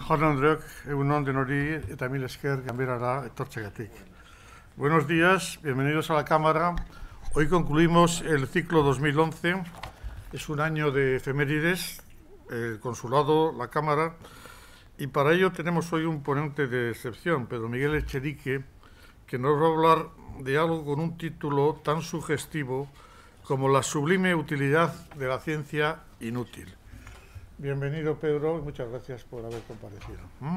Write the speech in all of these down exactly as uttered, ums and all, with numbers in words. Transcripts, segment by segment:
Jaun Andreok, egunon denori eta mil esker ganberara etortzegatik. Buenos días, bienvenidos a la Cámara. Hoy concluimos el ciclo dos mil once. Es un año de efemérides, el Consulado, la Cámara, y para ello tenemos hoy un ponente de excepción, Pedro Miguel Echenique, que nos va a hablar de algo con un título tan sugestivo como la sublime utilidad de la ciencia inútil. Bienvenido, Pedro, y muchas gracias por haber comparecido. ¿Mm?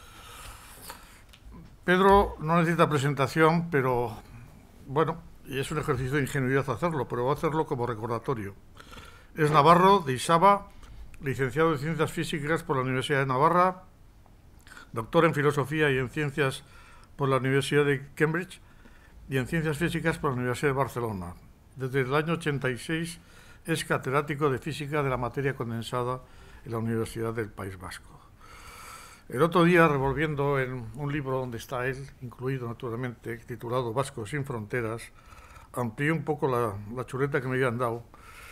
Pedro no necesita presentación, pero, bueno, y es un ejercicio de ingenuidad hacerlo, pero va a hacerlo como recordatorio. Es navarro, de Isaba, licenciado en Ciencias Físicas por la Universidad de Navarra, doctor en Filosofía y en Ciencias por la Universidad de Cambridge y en Ciencias Físicas por la Universidad de Barcelona. Desde el año ochenta y seis es catedrático de Física de la materia condensada en la Universidad del País Vasco. El otro día, revolviendo en un libro donde está él, incluido naturalmente, titulado Vascos sin Fronteras, amplié un poco la, la chuleta que me habían dado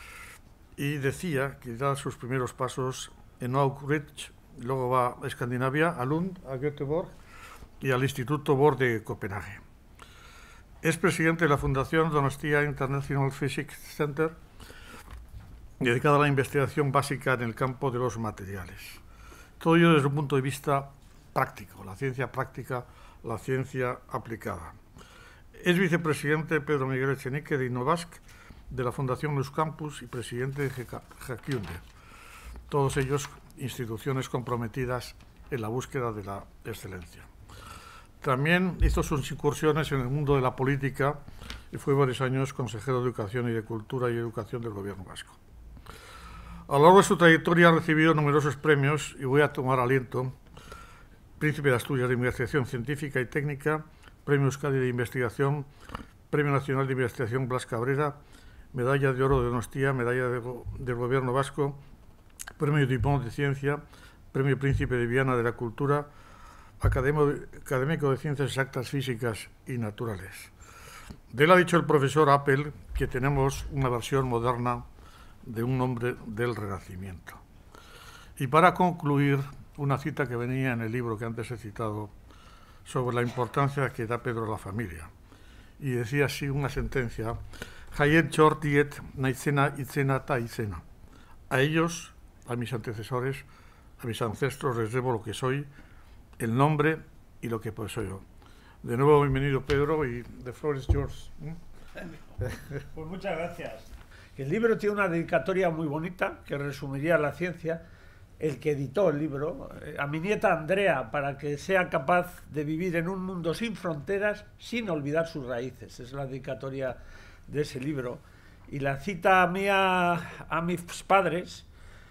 y decía que da sus primeros pasos en Auschwitz, luego va a Escandinavia, a Lund, a Göteborg y al Instituto Bohr de Copenhague. Es presidente de la Fundación Donostia International Physics Center, dedicada a la investigación básica en el campo de los materiales. Todo ello desde un punto de vista práctico, la ciencia práctica, la ciencia aplicada. Es vicepresidente Pedro Miguel Echenique de Innovask, de la Fundación Euskampus y presidente de Jakiunde. Todos ellos instituciones comprometidas en la búsqueda de la excelencia. También hizo sus incursiones en el mundo de la política y fue varios años consejero de Educación y de Cultura y Educación del Gobierno vasco. A lo largo de su trayectoria ha recibido numerosos premios y voy a tomar aliento. Príncipe de Asturias de Investigación Científica y Técnica, Premio Euskadi de Investigación, Premio Nacional de Investigación Blas Cabrera, Medalla de Oro de Donostia, Medalla de, del Gobierno Vasco, Premio Dupont de Ciencia, Premio Príncipe de Viana de la Cultura, Académico de Ciencias Exactas, Físicas y Naturales. De él ha dicho el profesor Appel que tenemos una versión moderna de un hombre del Renacimiento. Y para concluir, una cita que venía en el libro que antes he citado sobre la importancia que da Pedro a la familia. Y decía así una sentencia: Hayet Chort diet naizena itzena ta izena. A ellos, a mis antecesores, a mis ancestros les debo lo que soy, el nombre y lo que poseo yo. De nuevo, bienvenido, Pedro, y the floor is yours. Pues muchas gracias. El libro tiene una dedicatoria muy bonita que resumiría la ciencia. El que editó el libro, a mi nieta Andrea, para que sea capaz de vivir en un mundo sin fronteras sin olvidar sus raíces. Es la dedicatoria de ese libro. Y la cita mía a mis padres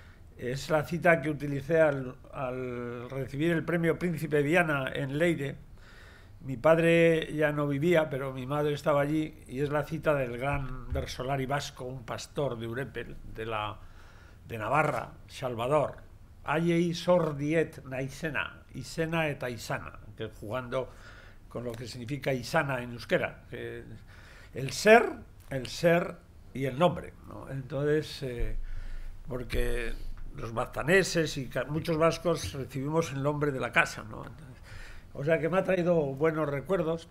es la cita que utilicé al, al recibir el premio Príncipe Viana en Leire. Mi padre ya no vivía, pero mi madre estaba allí, y es la cita del gran versolari vasco, un pastor de Urepel, de, la, de Navarra, Salvador. Aiei sor diet naizena, izena eta izana, que jugando con lo que significa izana en euskera, que el ser, el ser y el nombre, ¿no? Entonces, eh, porque los baztaneses y muchos vascos recibimos el nombre de la casa, ¿no? Entonces, o sea que me ha traído buenos recuerdos.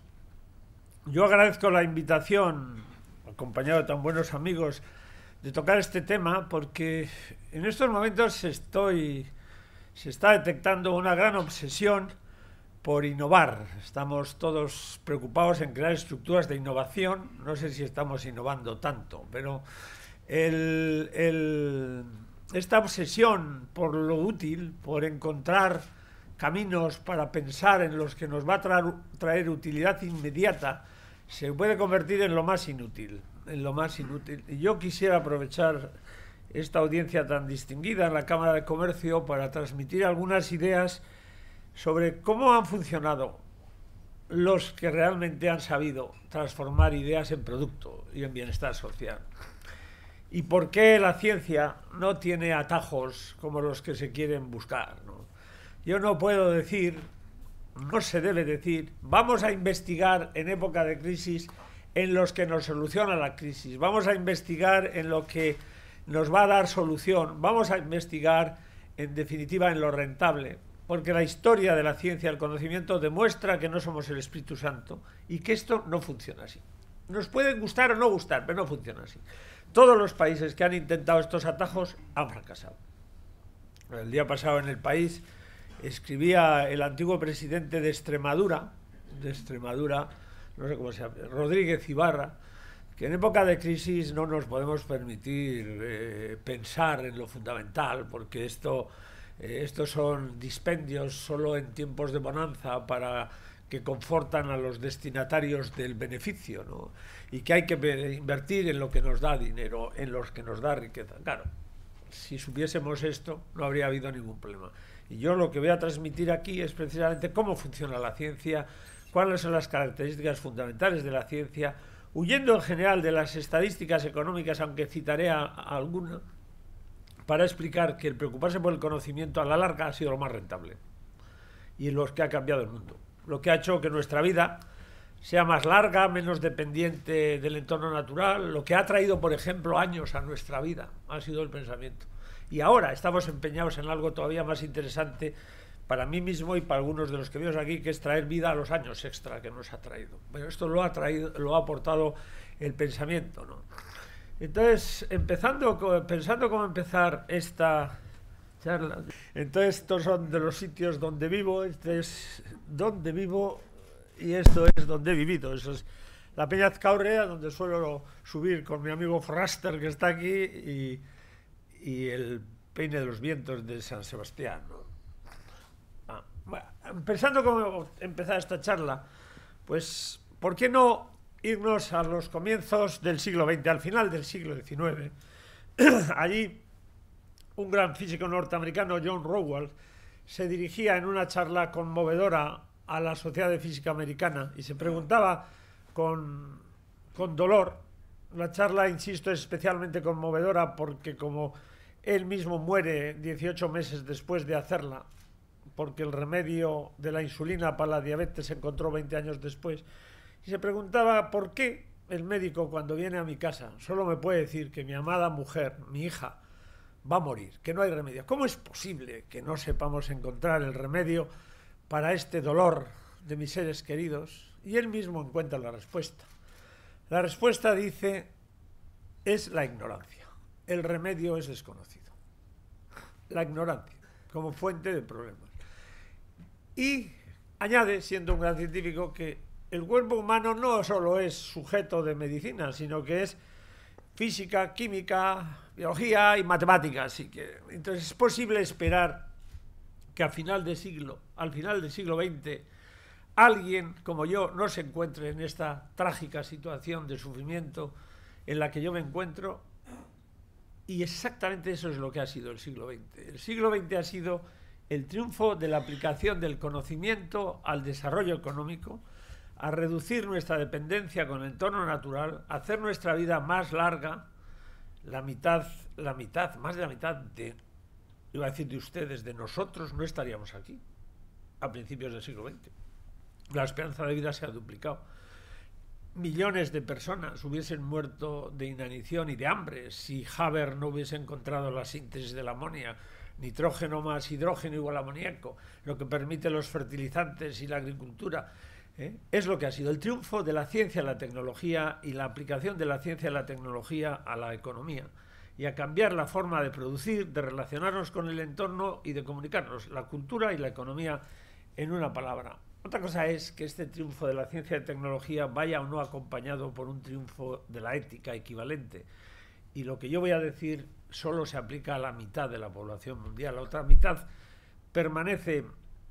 Yo agradezco la invitación, acompañado de tan buenos amigos, de tocar este tema, porque en estos momentos estoy, se está detectando una gran obsesión por innovar. Estamos todos preocupados en crear estructuras de innovación. No sé si estamos innovando tanto, pero el, el, esta obsesión por lo útil, por encontrar caminos para pensar en los que nos va a traer, traer utilidad inmediata, se puede convertir en lo más inútil, en lo más inútil. Y yo quisiera aprovechar esta audiencia tan distinguida en la Cámara de Comercio para transmitir algunas ideas sobre cómo han funcionado los que realmente han sabido transformar ideas en producto y en bienestar social. Y por qué la ciencia no tiene atajos como los que se quieren buscar, ¿no? Yo no puedo decir, no se debe decir, vamos a investigar en época de crisis en los que nos soluciona la crisis, vamos a investigar en lo que nos va a dar solución, vamos a investigar en definitiva en lo rentable. porque la historia de la ciencia y el conocimiento demuestra que no somos el Espíritu Santo y que esto no funciona así. Nos puede gustar o no gustar, pero no funciona así. Todos los países que han intentado estos atajos han fracasado. El día pasado en El País escribía el antiguo presidente de Extremadura, de Extremadura, no sé cómo se llama, Rodríguez Ibarra, que en época de crisis no nos podemos permitir eh, pensar en lo fundamental, porque esto, eh, estos son dispendios solo en tiempos de bonanza para que confortan a los destinatarios del beneficio, ¿no? Y que hay que invertir en lo que nos da dinero, en los que nos da riqueza. Claro, si supiésemos esto, no habría habido ningún problema. Y yo lo que voy a transmitir aquí es precisamente cómo funciona la ciencia, cuáles son las características fundamentales de la ciencia, huyendo en general de las estadísticas económicas, aunque citaré a, a alguna, para explicar que el preocuparse por el conocimiento a la larga ha sido lo más rentable y en los que ha cambiado el mundo. Lo que ha hecho que nuestra vida sea más larga, menos dependiente del entorno natural, lo que ha traído, por ejemplo, años a nuestra vida, ha sido el pensamiento. Y ahora estamos empeñados en algo todavía más interesante para mí mismo y para algunos de los que vemos aquí, que es traer vida a los años extra que nos ha traído. Bueno, esto lo ha traído, lo ha aportado el pensamiento, ¿no? Entonces, empezando, pensando cómo empezar esta charla, entonces estos son de los sitios donde vivo, este es donde vivo y esto es donde he vivido. Eso es la Peña Azcaurrea, donde suelo subir con mi amigo Fraster, que está aquí, y, y el Peine de los Vientos de San Sebastián, ¿no? Ah, bueno, pensando cómo empezar esta charla, pues, ¿por qué no irnos a los comienzos del siglo veinte, al final del siglo diecinueve? Allí, un gran físico norteamericano, John Rowell, se dirigía en una charla conmovedora a la Sociedad de Física Americana y se preguntaba con, con dolor. La charla, insisto, es especialmente conmovedora porque como él mismo muere dieciocho meses después de hacerla, porque el remedio de la insulina para la diabetes se encontró veinte años después, y se preguntaba por qué el médico, cuando viene a mi casa, solo me puede decir que mi amada mujer, mi hija, va a morir, que no hay remedio. ¿Cómo es posible que no sepamos encontrar el remedio para este dolor de mis seres queridos? Y él mismo encuentra la respuesta. La respuesta, dice, es la ignorancia. El remedio es desconocido. La ignorancia, como fuente de problemas. Y añade, siendo un gran científico, que el cuerpo humano no solo es sujeto de medicina, sino que es física, química, biología y matemáticas. Así que, entonces es posible esperar que al final de siglo, al final del siglo veinte, alguien como yo no se encuentre en esta trágica situación de sufrimiento en la que yo me encuentro. Y exactamente eso es lo que ha sido el siglo veinte. El siglo veinte ha sido el triunfo de la aplicación del conocimiento al desarrollo económico, a reducir nuestra dependencia con el entorno natural, a hacer nuestra vida más larga, la mitad, la mitad, más de la mitad de, iba a decir de ustedes, de nosotros no estaríamos aquí a principios del siglo veinte. La esperanza de vida se ha duplicado. Millones de personas hubiesen muerto de inanición y de hambre si Haber no hubiese encontrado la síntesis del amonio, nitrógeno más hidrógeno igual a amoníaco, lo que permite los fertilizantes y la agricultura. ¿Eh? Es lo que ha sido el triunfo de la ciencia y la tecnología y la aplicación de la ciencia y la tecnología a la economía y a cambiar la forma de producir, de relacionarnos con el entorno y de comunicarnos, la cultura y la economía en una palabra. Otra cosa es que este triunfo de la ciencia y tecnología vaya o no acompañado por un triunfo de la ética equivalente. Y lo que yo voy a decir solo se aplica a la mitad de la población mundial. La otra mitad permanece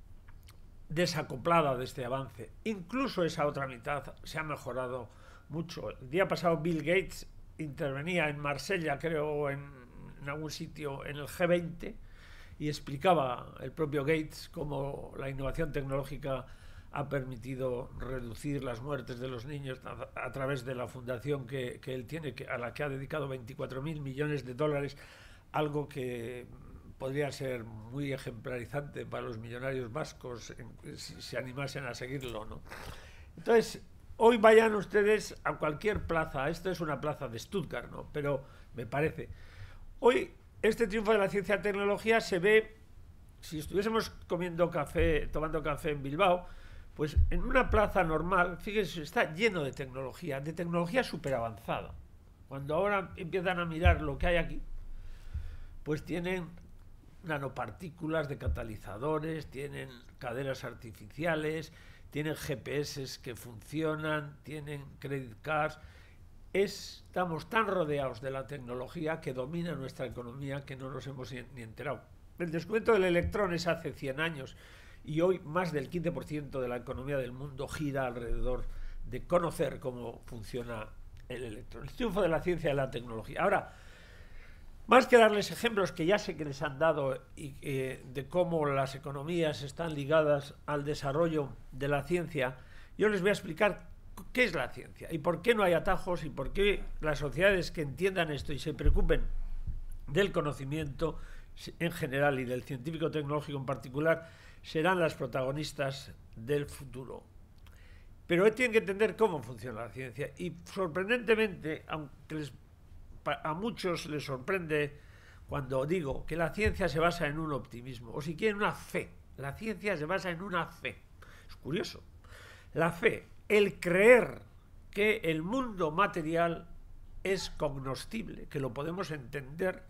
desacoplada de este avance. Incluso esa otra mitad se ha mejorado mucho. El día pasado Bill Gates intervenía en Marsella, creo, o en, en algún sitio en el G veinte, y explicaba el propio Gates cómo la innovación tecnológica ha permitido reducir las muertes de los niños a, a través de la fundación que, que él tiene, que, a la que ha dedicado veinticuatro mil millones de dólares, algo que podría ser muy ejemplarizante para los millonarios vascos en, si se animasen a seguirlo, ¿no? Entonces, hoy vayan ustedes a cualquier plaza, esto es una plaza de Stuttgart, ¿no? Pero me parece, hoy este triunfo de la ciencia y tecnología se ve si estuviésemos comiendo café, tomando café en Bilbao, pues en una plaza normal, fíjense, está lleno de tecnología, de tecnología súper avanzada. Cuando ahora empiezan a mirar lo que hay aquí, pues tienen nanopartículas de catalizadores, tienen caderas artificiales, tienen G P S que funcionan, tienen credit cards. Estamos tan rodeados de la tecnología que domina nuestra economía que no nos hemos ni enterado. El descubrimiento del electrón es hace cien años y hoy más del quince por ciento de la economía del mundo gira alrededor de conocer cómo funciona el electrón. El triunfo de la ciencia y de la tecnología. Ahora, más que darles ejemplos que ya sé que les han dado y, eh, de cómo las economías están ligadas al desarrollo de la ciencia, yo les voy a explicar qué es la ciencia y por qué no hay atajos y por qué las sociedades que entiendan esto y se preocupen del conocimiento en general y del científico tecnológico en particular serán las protagonistas del futuro. Pero tienen que entender cómo funciona la ciencia y sorprendentemente, aunque les a muchos les sorprende cuando digo que la ciencia se basa en un optimismo, o si quieren una fe. La ciencia se basa en una fe. Es curioso. La fe, el creer que el mundo material es cognoscible, que lo podemos entender,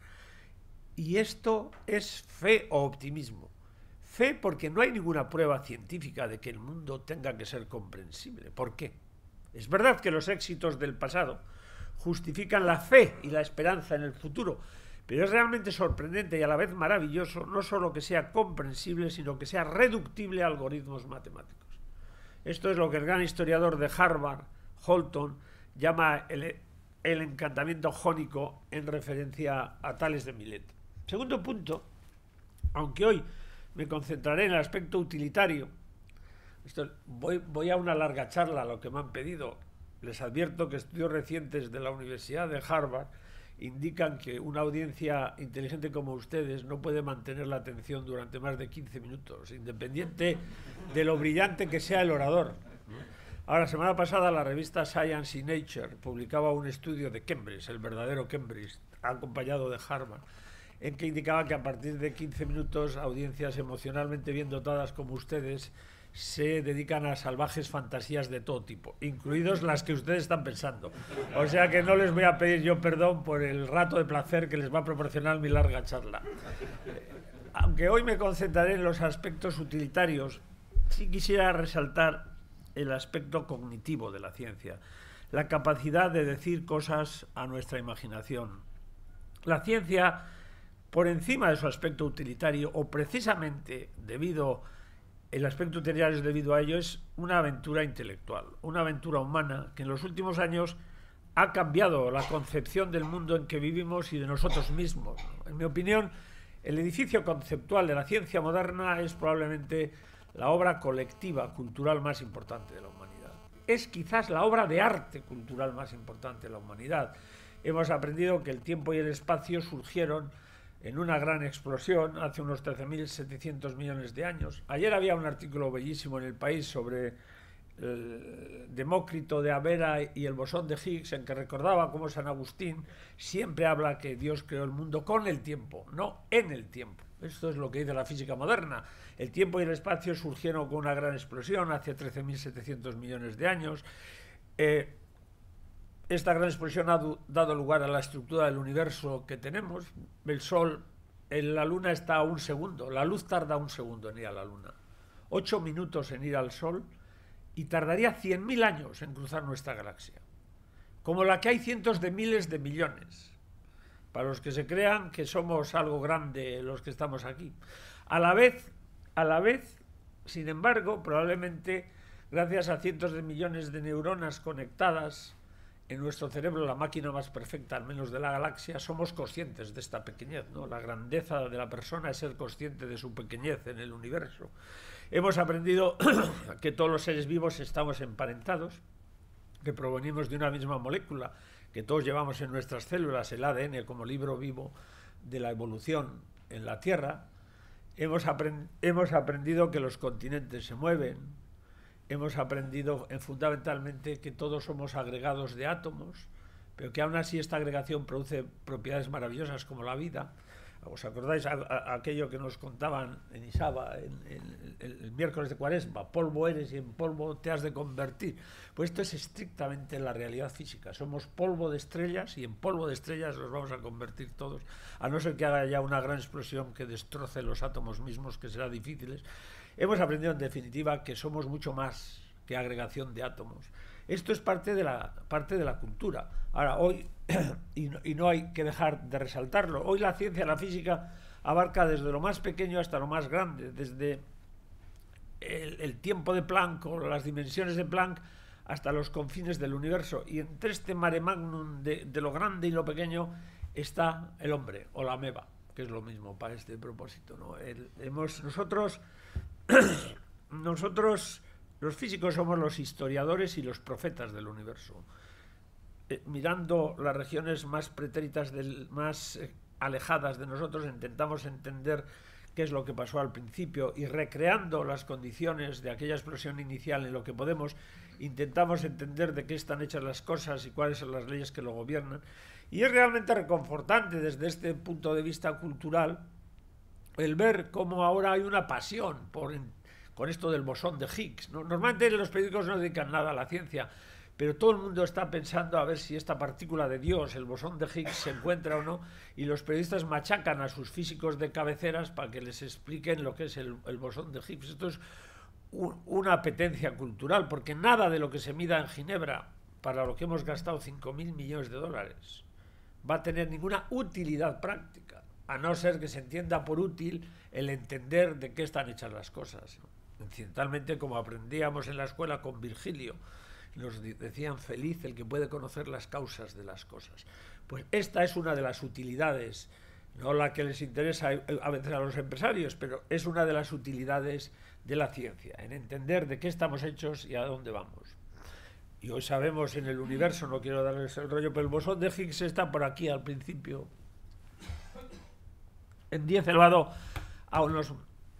y esto es fe o optimismo. Fe porque no hay ninguna prueba científica de que el mundo tenga que ser comprensible. ¿Por qué? Es verdad que los éxitos del pasado justifican la fe y la esperanza en el futuro, pero es realmente sorprendente y a la vez maravilloso no solo que sea comprensible, sino que sea reductible a algoritmos matemáticos. Esto es lo que el gran historiador de Harvard, Holton, llama el, el encantamiento jónico en referencia a Tales de Milet. Segundo punto, aunque hoy me concentraré en el aspecto utilitario, esto, voy, voy a una larga charla, lo que me han pedido. Les advierto que estudios recientes de la Universidad de Harvard indican que una audiencia inteligente como ustedes no puede mantener la atención durante más de quince minutos, independiente de lo brillante que sea el orador. Ahora, la semana pasada la revista Science y Nature publicaba un estudio de Cambridge, el verdadero Cambridge, acompañado de Harvard, en que indicaba que a partir de quince minutos audiencias emocionalmente bien dotadas como ustedes se dedican a salvajes fantasías de todo tipo, incluidos las que ustedes están pensando. O sea que no les voy a pedir yo perdón por el rato de placer que les va a proporcionar mi larga charla. Aunque hoy me concentraré en los aspectos utilitarios, sí quisiera resaltar el aspecto cognitivo de la ciencia, la capacidad de decir cosas a nuestra imaginación. La ciencia, por encima de su aspecto utilitario, o precisamente debido el aspecto utilitario es debido a ello, es una aventura intelectual, una aventura humana que en los últimos años ha cambiado la concepción del mundo en que vivimos y de nosotros mismos. En mi opinión, el edificio conceptual de la ciencia moderna es probablemente la obra colectiva cultural más importante de la humanidad. Es quizás la obra de arte cultural más importante de la humanidad. Hemos aprendido que el tiempo y el espacio surgieron en una gran explosión hace unos trece mil setecientos millones de años. Ayer había un artículo bellísimo en El País sobre el Demócrito de Abera y el bosón de Higgs, en que recordaba cómo San Agustín siempre habla que Dios creó el mundo con el tiempo, no en el tiempo. Esto es lo que dice la física moderna. El tiempo y el espacio surgieron con una gran explosión hace trece mil setecientos millones de años. Eh, Esta gran explosión ha dado lugar a la estructura del universo que tenemos. El Sol, en la Luna está a un segundo. La luz tarda un segundo en ir a la Luna. Ocho minutos en ir al Sol y tardaría cien mil años en cruzar nuestra galaxia. Como la que hay cientos de miles de millones. Para los que se crean que somos algo grande los que estamos aquí. A la vez, a la vez, sin embargo, probablemente gracias a cientos de millones de neuronas conectadas en nuestro cerebro, la máquina más perfecta, al menos de la galaxia, somos conscientes de esta pequeñez, ¿no? La grandeza de la persona es ser consciente de su pequeñez en el universo. Hemos aprendido que todos los seres vivos estamos emparentados, que provenimos de una misma molécula, que todos llevamos en nuestras células, el A D N como libro vivo de la evolución en la Tierra. Hemos, aprend- hemos aprendido que los continentes se mueven. Hemos aprendido eh, fundamentalmente que todos somos agregados de átomos, pero que aún así esta agregación produce propiedades maravillosas como la vida. ¿Os acordáis a, a, aquello que nos contaban en Isaba en, en, el, el miércoles de Cuaresma? Polvo eres y en polvo te has de convertir. Pues esto es estrictamente la realidad física. Somos polvo de estrellas y en polvo de estrellas nos vamos a convertir todos, a no ser que haga ya una gran explosión que destroce los átomos mismos, que será difícil. Hemos aprendido en definitiva que somos mucho más que agregación de átomos. Esto es parte de la, parte de la cultura. Ahora, hoy, y no, y no hay que dejar de resaltarlo, hoy la ciencia, la física, abarca desde lo más pequeño hasta lo más grande, desde el, el tiempo de Planck o las dimensiones de Planck hasta los confines del universo. Y entre este mare magnum de, de lo grande y lo pequeño está el hombre, o la ameba, que es lo mismo para este propósito, ¿no? El, hemos, nosotros, nosotros... Los físicos somos los historiadores y los profetas del universo. Eh, mirando las regiones más pretéritas, del, más eh, alejadas de nosotros, intentamos entender qué es lo que pasó al principio y recreando las condiciones de aquella explosión inicial en lo que podemos, intentamos entender de qué están hechas las cosas y cuáles son las leyes que lo gobiernan. Y es realmente reconfortante desde este punto de vista cultural el ver cómo ahora hay una pasión por con esto del bosón de Higgs, ¿no? Normalmente los periódicos no dedican nada a la ciencia, pero todo el mundo está pensando a ver si esta partícula de Dios, el bosón de Higgs, se encuentra o no, y los periodistas machacan a sus físicos de cabeceras para que les expliquen lo que es el, el bosón de Higgs. Esto es un, una apetencia cultural, porque nada de lo que se mida en Ginebra, para lo que hemos gastado cinco mil millones de dólares, va a tener ninguna utilidad práctica, a no ser que se entienda por útil el entender de qué están hechas las cosas, ¿no? Incidentalmente, como aprendíamos en la escuela con Virgilio, nos decían feliz el que puede conocer las causas de las cosas. Pues esta es una de las utilidades, no la que les interesa a veces a los empresarios, pero es una de las utilidades de la ciencia, en entender de qué estamos hechos y a dónde vamos. Y hoy sabemos en el universo, no quiero darles el rollo, pero el bosón de Higgs está por aquí al principio, en diez elevado a unos...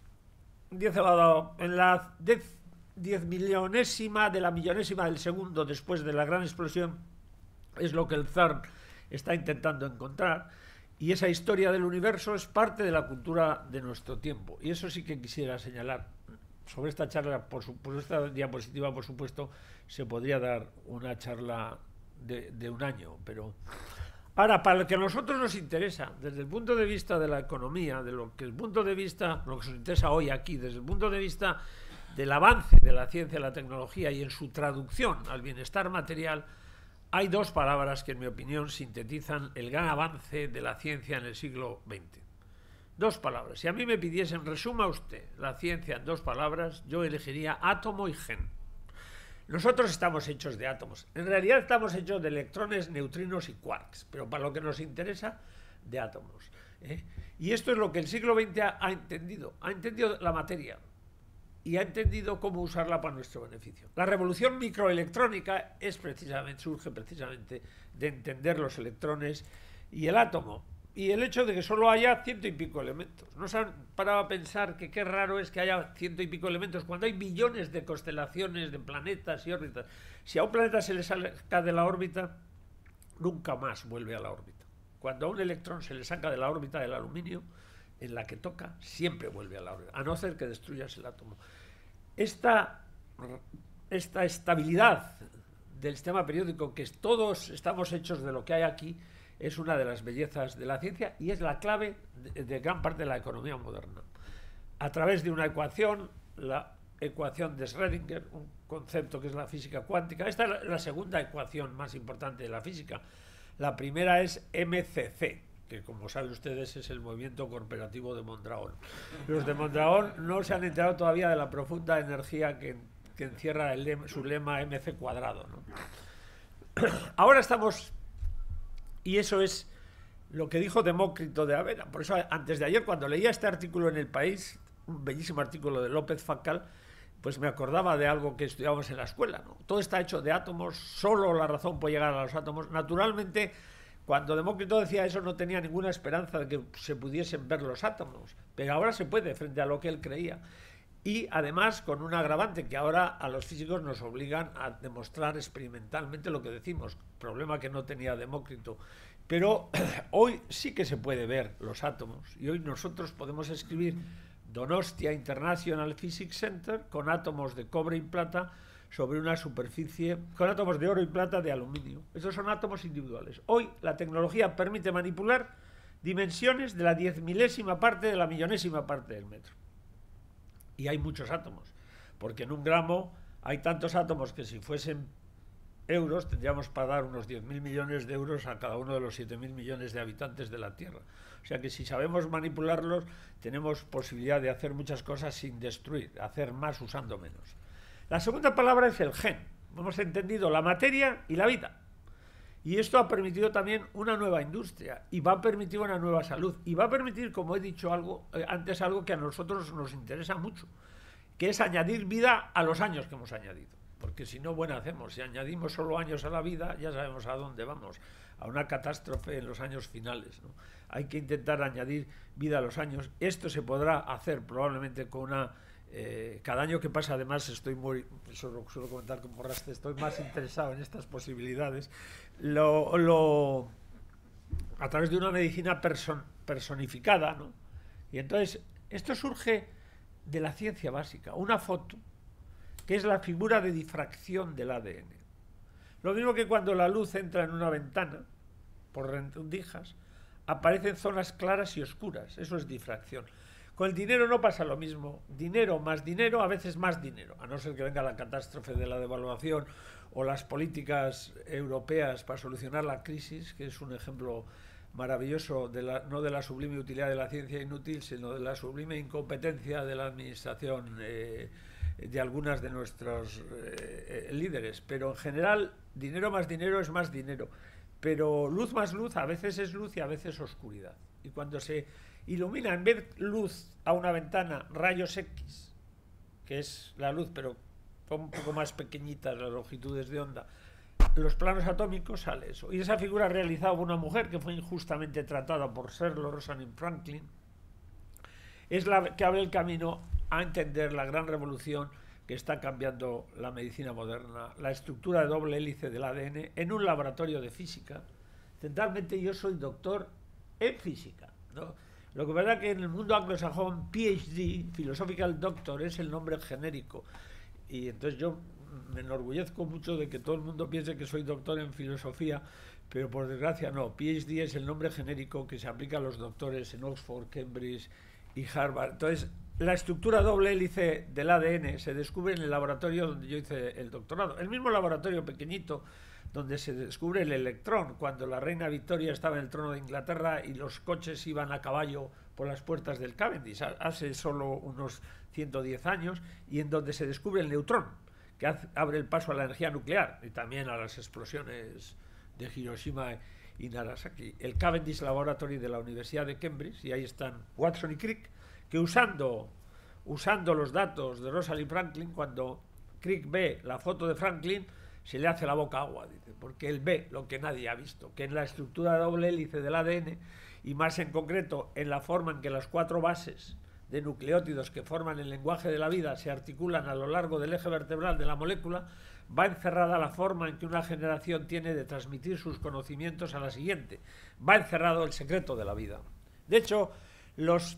diez elevado en la diez millonésima de la millonésima del segundo después de la gran explosión, es lo que el CERN está intentando encontrar, y esa historia del universo es parte de la cultura de nuestro tiempo, y eso sí que quisiera señalar. Sobre esta charla, por, su, por esta diapositiva, por supuesto, se podría dar una charla de, de un año, pero... Ahora, para lo que a nosotros nos interesa, desde el punto de vista de la economía, de lo que el punto de vista, lo que nos interesa hoy aquí, desde el punto de vista del avance de la ciencia y la tecnología y en su traducción al bienestar material, hay dos palabras que, en mi opinión, sintetizan el gran avance de la ciencia en el siglo veinte. Dos palabras. Si a mí me pidiesen, resuma usted la ciencia en dos palabras, yo elegiría átomo y gen. Nosotros estamos hechos de átomos. En realidad estamos hechos de electrones, neutrinos y quarks, pero para lo que nos interesa, de átomos, ¿eh? Y esto es lo que el siglo veinte ha, ha entendido. Ha entendido la materia y ha entendido cómo usarla para nuestro beneficio. La revolución microelectrónica es precisamente, surge precisamente de entender los electrones y el átomo. Y el hecho de que solo haya ciento y pico elementos. No se han parado a pensar que qué raro es que haya ciento y pico elementos cuando hay billones de constelaciones, de planetas y órbitas. Si a un planeta se le saca de la órbita, nunca más vuelve a la órbita. Cuando a un electrón se le saca de la órbita del aluminio, en la que toca, siempre vuelve a la órbita, a no ser que destruyas el átomo. Esta, esta estabilidad del sistema periódico, que todos estamos hechos de lo que hay aquí, es una de las bellezas de la ciencia y es la clave de, de gran parte de la economía moderna. A través de una ecuación, la ecuación de Schrödinger, un concepto que es la física cuántica. Esta es la, la segunda ecuación más importante de la física. La primera es M C C, que como saben ustedes es el movimiento corporativo de Mondragón. Los de Mondragón no se han enterado todavía de la profunda energía que, que encierra el lema, su lema M C cuadrado, ¿no? Ahora estamos... Y eso es lo que dijo Demócrito de Avena. Por eso, antes de ayer, cuando leía este artículo en El País, un bellísimo artículo de López Facal, pues me acordaba de algo que estudiábamos en la escuela, ¿no? Todo está hecho de átomos, solo la razón puede llegar a los átomos. Naturalmente, cuando Demócrito decía eso, no tenía ninguna esperanza de que se pudiesen ver los átomos, pero ahora se puede, frente a lo que él creía. Y además con un agravante que ahora a los físicos nos obligan a demostrar experimentalmente lo que decimos, problema que no tenía Demócrito. Pero hoy sí que se puede ver los átomos, y hoy nosotros podemos escribir Donostia International Physics Center con átomos de cobre y plata sobre una superficie, con átomos de oro y plata de aluminio. Esos son átomos individuales. Hoy la tecnología permite manipular dimensiones de la diez milésima parte de la millonésima parte del metro. Y hay muchos átomos, porque en un gramo hay tantos átomos que si fuesen euros tendríamos para dar unos diez mil millones de euros a cada uno de los siete mil millones de habitantes de la Tierra. O sea que si sabemos manipularlos, tenemos posibilidad de hacer muchas cosas sin destruir, hacer más usando menos. La segunda palabra es el gen. Hemos entendido la materia y la vida. Y esto ha permitido también una nueva industria y va a permitir una nueva salud. Y va a permitir, como he dicho algo, eh, antes, algo que a nosotros nos interesa mucho, que es añadir vida a los años que hemos añadido. Porque si no, bueno, hacemos. Si añadimos solo años a la vida, ya sabemos a dónde vamos, a una catástrofe en los años finales, ¿no? Hay que intentar añadir vida a los años. Esto se podrá hacer probablemente con una... Eh, cada año que pasa, además, estoy muy, eso lo suelo comentar con Borraste, estoy más interesado en estas posibilidades, lo, lo, a través de una medicina person, personificada, ¿no? Y entonces, esto surge de la ciencia básica, una foto, que es la figura de difracción del A D N. Lo mismo que cuando la luz entra en una ventana, por rendijas, aparecen zonas claras y oscuras, eso es difracción. Con el dinero no pasa lo mismo. Dinero más dinero, a veces más dinero, a no ser que venga la catástrofe de la devaluación o las políticas europeas para solucionar la crisis, que es un ejemplo maravilloso, de la, no de la sublime utilidad de la ciencia inútil, sino de la sublime incompetencia de la administración eh, de algunas de nuestros eh, líderes. Pero en general, dinero más dinero es más dinero. Pero luz más luz, a veces es luz y a veces oscuridad. Y cuando se ilumina, en vez de luz a una ventana, rayos X, que es la luz, pero un poco más pequeñitas las longitudes de onda, los planos atómicos, sale eso. Y esa figura realizada por una mujer que fue injustamente tratada por serlo, Rosalind Franklin, es la que abre el camino a entender la gran revolución que está cambiando la medicina moderna, la estructura de doble hélice del A D N en un laboratorio de física. Centralmente yo soy doctor en física, ¿no? Lo que pasa es que en el mundo anglosajón P H D, Philosophical Doctor, es el nombre genérico. Y entonces yo me enorgullezco mucho de que todo el mundo piense que soy doctor en filosofía, pero por desgracia no. P H D es el nombre genérico que se aplica a los doctores en Oxford, Cambridge y Harvard. Entonces, la estructura doble hélice del A D N se descubre en el laboratorio donde yo hice el doctorado. El mismo laboratorio pequeñito donde se descubre el electrón, cuando la reina Victoria estaba en el trono de Inglaterra y los coches iban a caballo por las puertas del Cavendish, hace solo unos ciento diez años, y en donde se descubre el neutrón, que hace, abre el paso a la energía nuclear y también a las explosiones de Hiroshima y Nagasaki. El Cavendish Laboratory de la Universidad de Cambridge, y ahí están Watson y Crick, que usando, usando los datos de Rosalind Franklin, cuando Crick ve la foto de Franklin, se le hace la boca agua, dice, porque él ve lo que nadie ha visto, que en la estructura doble hélice del A D N, y más en concreto en la forma en que las cuatro bases de nucleótidos que forman el lenguaje de la vida se articulan a lo largo del eje vertebral de la molécula, va encerrada la forma en que una generación tiene de transmitir sus conocimientos a la siguiente. Va encerrado el secreto de la vida. De hecho, los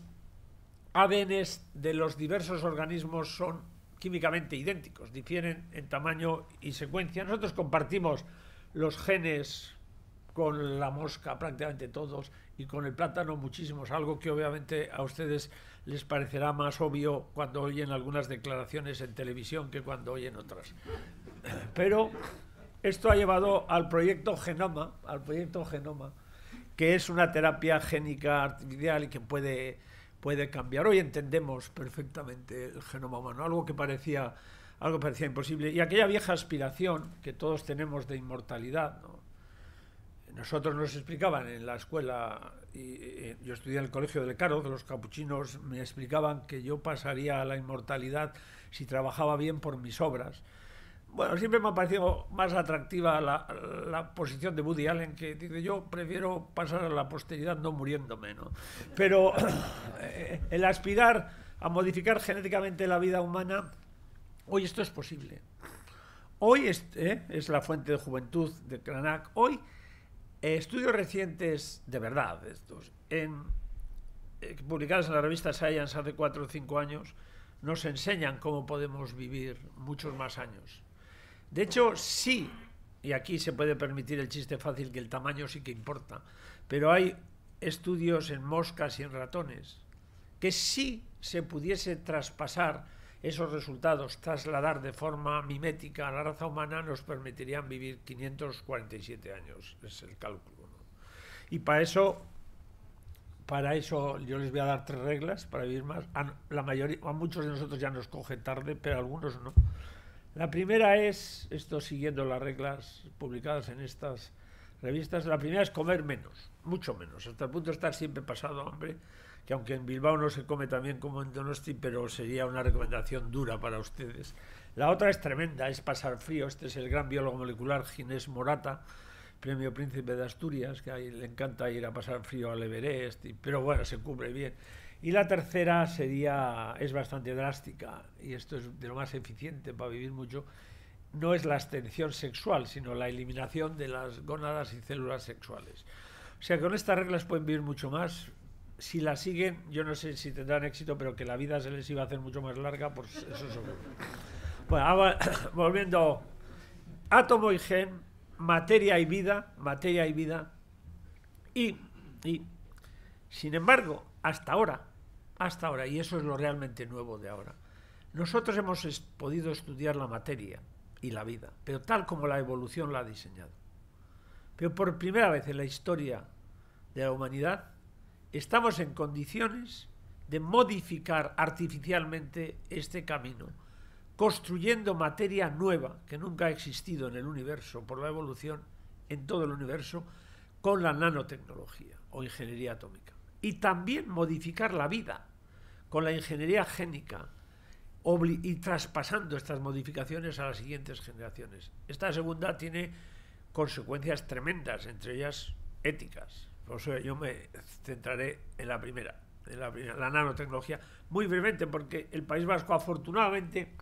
A D Ns de los diversos organismos son químicamente idénticos, difieren en tamaño y secuencia. Nosotros compartimos los genes con la mosca prácticamente todos y con el plátano muchísimos, algo que obviamente a ustedes les parecerá más obvio cuando oyen algunas declaraciones en televisión que cuando oyen otras. Pero esto ha llevado al proyecto Genoma, al proyecto Genoma, que es una terapia génica artificial y que puede puede cambiar. Hoy entendemos perfectamente el genoma humano, algo que parecía, algo que parecía imposible. Y aquella vieja aspiración que todos tenemos de inmortalidad, ¿no? Nosotros nos explicaban en la escuela, y, y yo estudié en el colegio de Lecaro, de los capuchinos, me explicaban que yo pasaría a la inmortalidad si trabajaba bien por mis obras. Bueno, siempre me ha parecido más atractiva la, la posición de Woody Allen, que dice, yo prefiero pasar a la posteridad no muriéndome, ¿no? Pero eh, el aspirar a modificar genéticamente la vida humana, hoy esto es posible. Hoy es, eh, es la fuente de juventud de Cranach. Hoy estudios recientes, de verdad, estos, en, eh, publicados en la revista Science hace cuatro o cinco años, nos enseñan cómo podemos vivir muchos más años. De hecho, sí, y aquí se puede permitir el chiste fácil que el tamaño sí que importa, pero hay estudios en moscas y en ratones que sí se pudiese traspasar esos resultados, trasladar de forma mimética a la raza humana, nos permitirían vivir quinientos cuarenta y siete años, es el cálculo, ¿no? Y para eso, para eso yo les voy a dar tres reglas para vivir más. A, la mayoría, a muchos de nosotros ya nos coge tarde, pero a algunos no. La primera es, esto siguiendo las reglas publicadas en estas revistas, la primera es comer menos, mucho menos, hasta el punto de estar siempre pasado hambre, que aunque en Bilbao no se come tan bien como en Donosti, pero sería una recomendación dura para ustedes. La otra es tremenda, es pasar frío. Este es el gran biólogo molecular Ginés Morata, premio Príncipe de Asturias, que a él le encanta ir a pasar frío al Everest, y, pero bueno, se cubre bien. Y la tercera sería, es bastante drástica, y esto es de lo más eficiente para vivir mucho, no es la abstención sexual, sino la eliminación de las gónadas y células sexuales. O sea, con estas reglas pueden vivir mucho más. Si la siguen, yo no sé si tendrán éxito, pero que la vida se les iba a hacer mucho más larga, pues eso es seguro. Bueno, ahora, volviendo, átomo y gen, materia y vida, materia y vida, y, y, sin embargo, hasta ahora, hasta ahora, y eso es lo realmente nuevo de ahora, nosotros hemos es, podido estudiar la materia y la vida, pero tal como la evolución la ha diseñado. Pero por primera vez en la historia de la humanidad, estamos en condiciones de modificar artificialmente este camino, construyendo materia nueva que nunca ha existido en el universo por la evolución, en todo el universo, con la nanotecnología o ingeniería atómica. Y también modificar la vida con la ingeniería génica y traspasando estas modificaciones a las siguientes generaciones. Esta segunda tiene consecuencias tremendas, entre ellas éticas. Por eso yo me centraré en la primera, en la, primera, la nanotecnología, muy brevemente, porque el País Vasco afortunadamente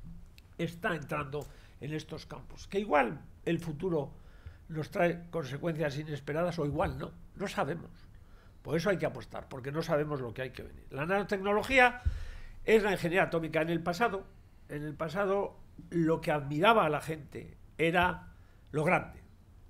está entrando en estos campos, que igual el futuro nos trae consecuencias inesperadas o igual no, no sabemos. Por eso hay que apostar, porque no sabemos lo que hay que venir. La nanotecnología es la ingeniería atómica. En el pasado, en el pasado lo que admiraba a la gente era lo grande,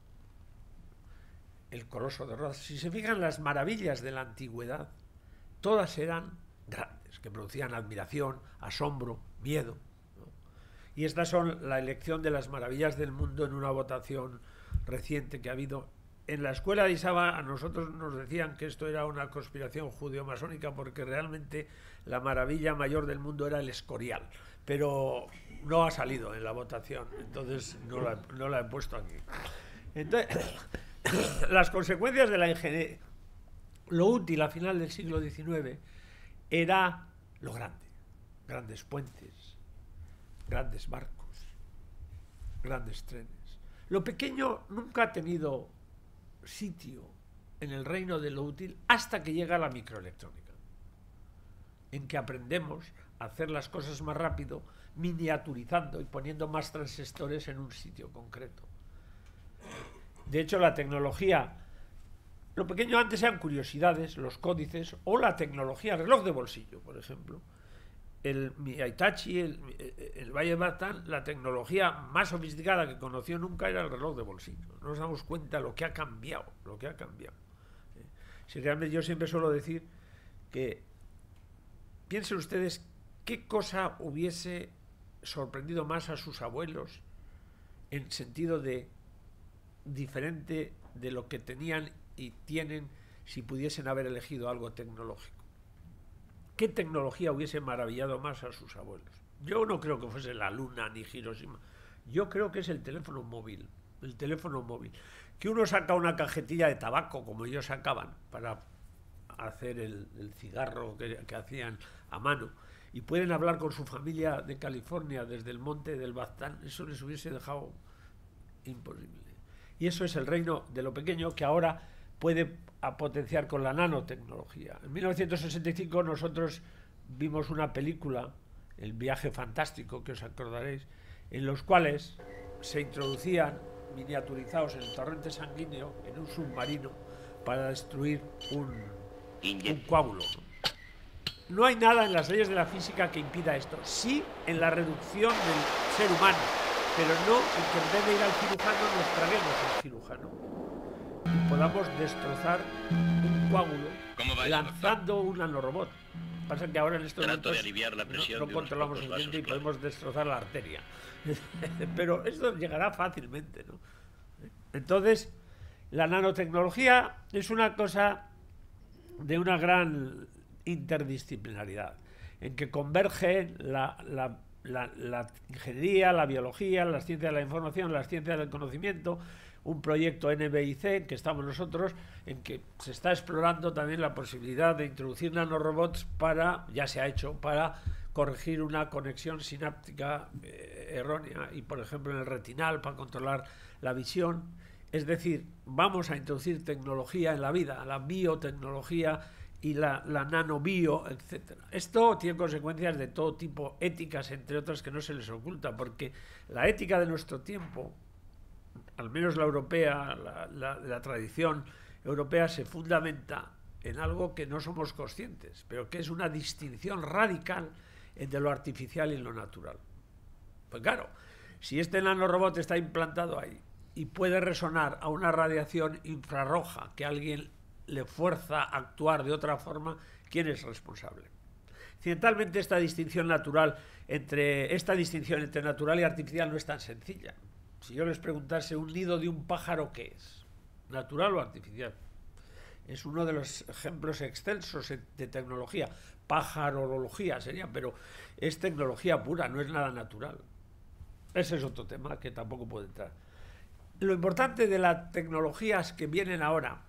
el coloso de Rhodes. Si se fijan, las maravillas de la antigüedad, todas eran grandes, que producían admiración, asombro, miedo, ¿no? Y estas son la elección de las maravillas del mundo en una votación reciente que ha habido. En la escuela de Isaba a nosotros nos decían que esto era una conspiración judeo-masónica, porque realmente la maravilla mayor del mundo era el Escorial, pero no ha salido en la votación, entonces no la, no la he puesto aquí. Entonces, las consecuencias de la ingeniería, lo útil a final del siglo diecinueve era lo grande, grandes puentes, grandes barcos, grandes trenes. Lo pequeño nunca ha tenido sitio en el reino de lo útil hasta que llega la microelectrónica, en que aprendemos a hacer las cosas más rápido, miniaturizando y poniendo más transistores en un sitio concreto. De hecho, la tecnología, lo pequeño antes eran curiosidades, los códices, o la tecnología, el reloj de bolsillo, por ejemplo. El Hitachi, el, el Valle Batán, la tecnología más sofisticada que conoció nunca era el reloj de bolsillo. No nos damos cuenta lo que ha cambiado, lo que ha cambiado. Si realmente yo siempre suelo decir que piensen ustedes qué cosa hubiese sorprendido más a sus abuelos en sentido de diferente de lo que tenían y tienen si pudiesen haber elegido algo tecnológico. ¿Qué tecnología hubiese maravillado más a sus abuelos? Yo no creo que fuese la Luna ni Hiroshima. Yo creo que es el teléfono móvil. El teléfono móvil. Que uno saca una cajetilla de tabaco, como ellos sacaban, para hacer el, el cigarro que, que hacían a mano, y pueden hablar con su familia de California desde el monte del Baztán. Eso les hubiese dejado imposible. Y eso es el reino de lo pequeño, que ahora puede a potenciar con la nanotecnología. En mil novecientos sesenta y cinco nosotros vimos una película, El viaje fantástico, que os acordaréis, en los cuales se introducían miniaturizados en el torrente sanguíneo, en un submarino, para destruir un, un coágulo. No hay nada en las leyes de la física que impida esto. Sí en la reducción del ser humano, pero no en que en vez de ir al cirujano nos traguemos al cirujano y podamos destrozar un coágulo lanzando un nanorobot. Pasa que ahora en estos momentos no, no controlamos el diente y podemos destrozar la arteria. Pero esto llegará fácilmente, ¿no? Entonces, la nanotecnología es una cosa de una gran interdisciplinaridad, en que convergen la, la, la, la ingeniería, la biología, las ciencias de la información, las ciencias del conocimiento, un proyecto N B I C en que estamos nosotros, en que se está explorando también la posibilidad de introducir nanorobots para, ya se ha hecho, para corregir una conexión sináptica eh, errónea y, por ejemplo, en el retinal para controlar la visión. Es decir, vamos a introducir tecnología en la vida, la biotecnología y la, la nanobio, etcétera. Esto tiene consecuencias de todo tipo, éticas, entre otras, que no se les oculta, porque la ética de nuestro tiempo, al menos la europea, la, la, la tradición europea, se fundamenta en algo que no somos conscientes, pero que es una distinción radical entre lo artificial y lo natural. Pues claro, si este nanorobot está implantado ahí y puede resonar a una radiación infrarroja que alguien le fuerza a actuar de otra forma, ¿quién es responsable? Occidentalmente esta distinción natural entre esta distinción entre natural y artificial no es tan sencilla. Si yo les preguntase un nido de un pájaro, ¿qué es? ¿Natural o artificial? Es uno de los ejemplos excelsos de tecnología. Pajarología sería, pero es tecnología pura, no es nada natural. Ese es otro tema que tampoco puede entrar. Lo importante de las tecnologías que vienen ahora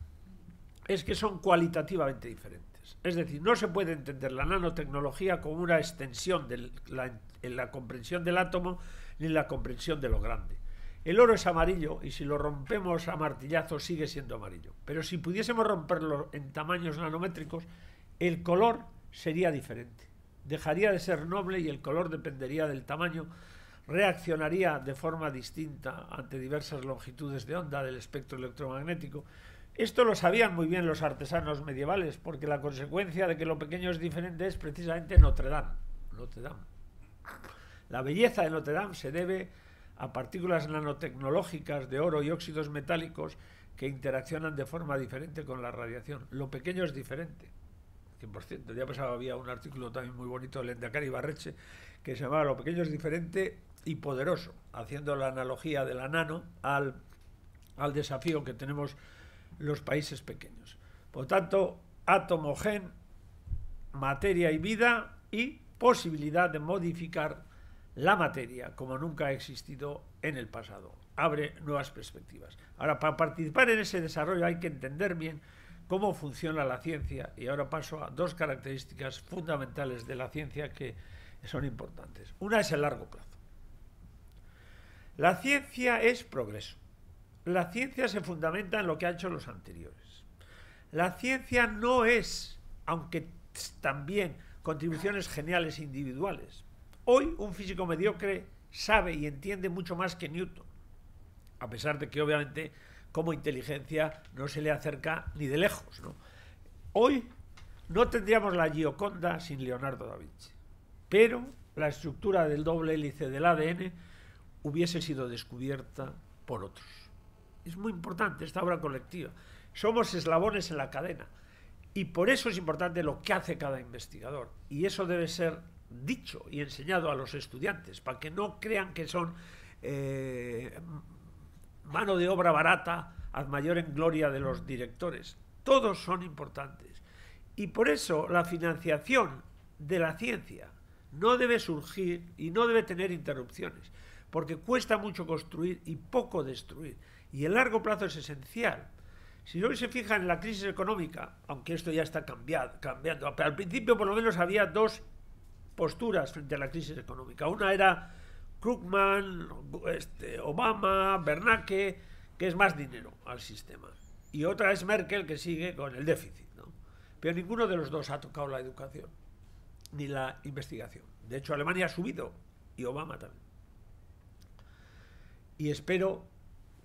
es que son cualitativamente diferentes. Es decir, no se puede entender la nanotecnología como una extensión de la, en la comprensión del átomo ni en la comprensión de lo grande. El oro es amarillo y si lo rompemos a martillazos sigue siendo amarillo. Pero si pudiésemos romperlo en tamaños nanométricos, el color sería diferente. Dejaría de ser noble y el color dependería del tamaño. Reaccionaría de forma distinta ante diversas longitudes de onda del espectro electromagnético. Esto lo sabían muy bien los artesanos medievales, porque la consecuencia de que lo pequeño es diferente es precisamente Notre Dame. Notre Dame. La belleza de Notre Dame se debe a partículas nanotecnológicas de oro y óxidos metálicos que interaccionan de forma diferente con la radiación. Lo pequeño es diferente. cien por ciento. Ya pasaba, había un artículo también muy bonito de Lendakari Barreche que se llamaba Lo pequeño es diferente y poderoso, haciendo la analogía de la nano al, al desafío que tenemos los países pequeños. Por tanto, átomo, gen, materia y vida y posibilidad de modificar la materia como nunca ha existido en el pasado. Abre nuevas perspectivas. Ahora, para participar en ese desarrollo hay que entender bien cómo funciona la ciencia y ahora paso a dos características fundamentales de la ciencia que son importantes. Una es el largo plazo. La ciencia es progreso. La ciencia se fundamenta en lo que han hecho los anteriores. La ciencia no es, aunque también, contribuciones geniales individuales. Hoy un físico mediocre sabe y entiende mucho más que Newton, a pesar de que obviamente como inteligencia no se le acerca ni de lejos, ¿no? Hoy no tendríamos la Gioconda sin Leonardo da Vinci, pero la estructura del doble hélice del A D N hubiese sido descubierta por otros. Es muy importante esta obra colectiva. Somos eslabones en la cadena y por eso es importante lo que hace cada investigador, y eso debe ser dicho y enseñado a los estudiantes para que no crean que son eh, mano de obra barata ad mayor en gloria de los directores. Todos son importantes y por eso la financiación de la ciencia no debe surgir y no debe tener interrupciones, porque cuesta mucho construir y poco destruir, y el largo plazo es esencial. Si hoy se fijan en la crisis económica, aunque esto ya está cambiado, cambiando, pero al principio por lo menos había dos posturas frente a la crisis económica. Una era Krugman, este, Obama, Bernanke, que es más dinero al sistema. Y otra es Merkel, que sigue con el déficit, ¿no? Pero ninguno de los dos ha tocado la educación, ni la investigación. De hecho, Alemania ha subido, y Obama también. Y espero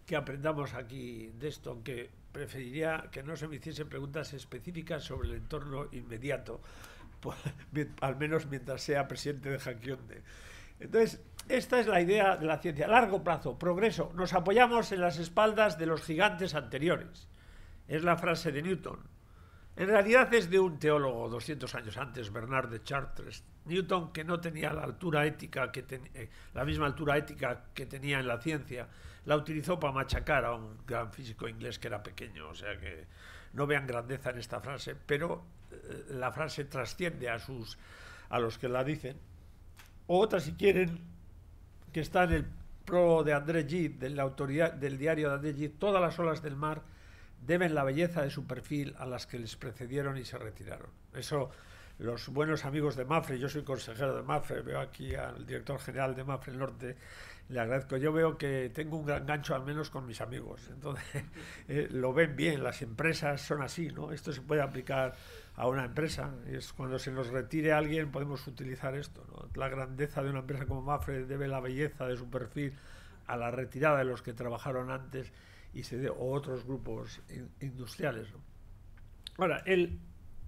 que aprendamos aquí de esto, aunque preferiría que no se me hiciesen preguntas específicas sobre el entorno inmediato, pues, al menos mientras sea presidente de Hackionde. Entonces, esta es la idea de la ciencia. Largo plazo, progreso. Nos apoyamos en las espaldas de los gigantes anteriores. Es la frase de Newton. En realidad es de un teólogo doscientos años antes, Bernard de Chartres. Newton, que no tenía la altura ética que ten, eh, la misma altura ética que tenía en la ciencia, la utilizó para machacar a un gran físico inglés que era pequeño. O sea que no vean grandeza en esta frase, pero eh, la frase trasciende a sus a los que la dicen. O otra, si quieren, que está en el prólogo de André Gide, de la autoridad del diario de André Gide: todas las olas del mar deben la belleza de su perfil a las que les precedieron y se retiraron. Eso, los buenos amigos de Mapfre, yo soy consejero de Mapfre, veo aquí al director general de Mapfre Norte, le agradezco. Yo veo que tengo un gran gancho al menos con mis amigos, entonces eh, lo ven bien. Las empresas son así, ¿no? Esto se puede aplicar a una empresa, es cuando se nos retire alguien podemos utilizar esto, ¿no? La grandeza de una empresa como Mapfre debe la belleza de su perfil a la retirada de los que trabajaron antes y se de, o otros grupos in, industriales, ¿no? Ahora, el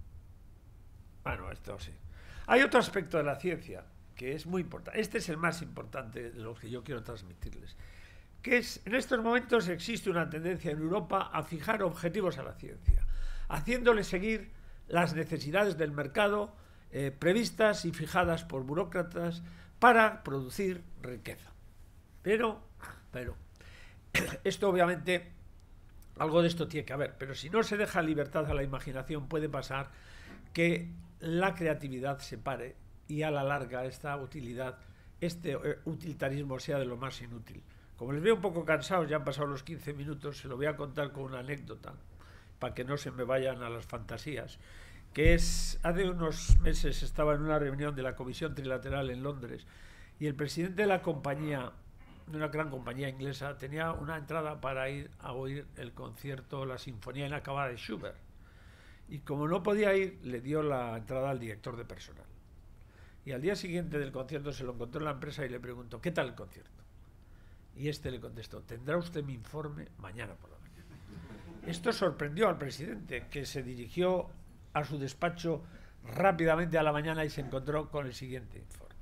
bueno, esto sí. Hay otro aspecto de la ciencia que es muy importante. Este es el más importante de los que yo quiero transmitirles, que es: en estos momentos existe una tendencia en Europa a fijar objetivos a la ciencia, haciéndole seguir las necesidades del mercado eh, previstas y fijadas por burócratas para producir riqueza. Pero, pero, esto obviamente, algo de esto tiene que haber, pero si no se deja libertad a la imaginación, puede pasar que la creatividad se pare y a la larga esta utilidad, este eh, utilitarismo sea de lo más inútil. Como les veo un poco cansados, ya han pasado los quince minutos, se lo voy a contar con una anécdota, para que no se me vayan a las fantasías, que es: hace unos meses estaba en una reunión de la Comisión Trilateral en Londres y el presidente de la compañía, de una gran compañía inglesa, tenía una entrada para ir a oír el concierto, la Sinfonía Inacabada de Schubert, y como no podía ir, le dio la entrada al director de personal. Y al día siguiente del concierto se lo encontró en la empresa y le preguntó: ¿qué tal el concierto? Y este le contestó: tendrá usted mi informe mañana por la mañana. Esto sorprendió al presidente, que se dirigió a su despacho rápidamente a la mañana y se encontró con el siguiente informe.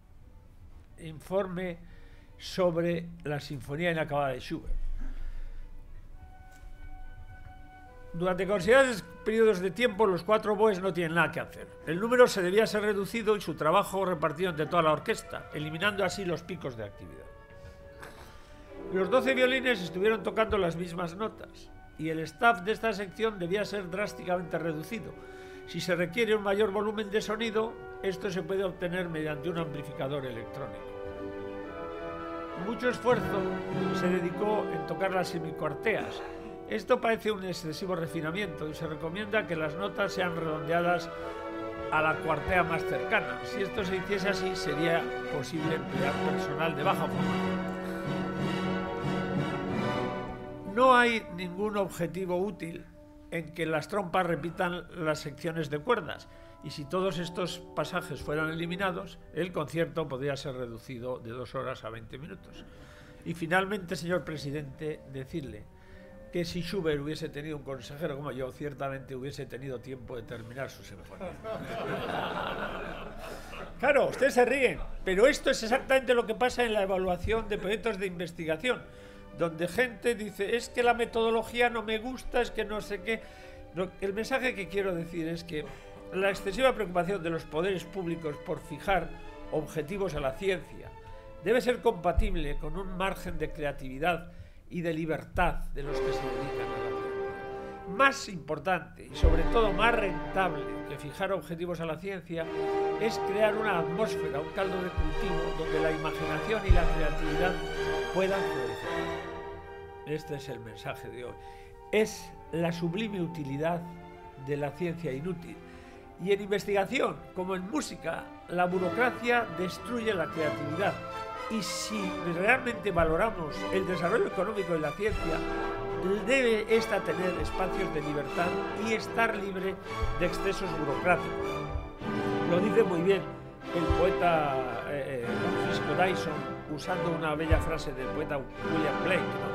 Informe sobre la Sinfonía Inacabada de Schubert. Durante considerables periodos de tiempo, los cuatro oboes no tienen nada que hacer. El número se debía ser reducido y su trabajo repartido entre toda la orquesta, eliminando así los picos de actividad. Los doce violines estuvieron tocando las mismas notas y el staff de esta sección debía ser drásticamente reducido. Si se requiere un mayor volumen de sonido, esto se puede obtener mediante un amplificador electrónico. Mucho esfuerzo se dedicó en tocar las semicuarteas. Esto parece un excesivo refinamiento y se recomienda que las notas sean redondeadas a la cuartea más cercana. Si esto se hiciese así, sería posible emplear personal de baja formación. No hay ningún objetivo útil en que las trompas repitan las secciones de cuerdas, y si todos estos pasajes fueran eliminados, el concierto podría ser reducido de dos horas a veinte minutos. Y finalmente, señor presidente, decirle que si Schubert hubiese tenido un consejero como yo, ciertamente hubiese tenido tiempo de terminar su sinfonía. Claro, ustedes se ríen, pero esto es exactamente lo que pasa en la evaluación de proyectos de investigación, donde gente dice: es que la metodología no me gusta, es que no sé qué. El mensaje que quiero decir es que la excesiva preocupación de los poderes públicos por fijar objetivos a la ciencia debe ser compatible con un margen de creatividad y de libertad de los que se dedican a la ciencia. Más importante y sobre todo más rentable que fijar objetivos a la ciencia es crear una atmósfera, un caldo de cultivo donde la imaginación y la creatividad puedan florecer. Este es el mensaje de hoy. Es la sublime utilidad de la ciencia inútil. Y en investigación, como en música, la burocracia destruye la creatividad. Y si realmente valoramos el desarrollo económico de la ciencia, debe ésta tener espacios de libertad y estar libre de excesos burocráticos. Lo dice muy bien el poeta eh, Francisco Dyson, usando una bella frase del poeta William Blake, ¿no?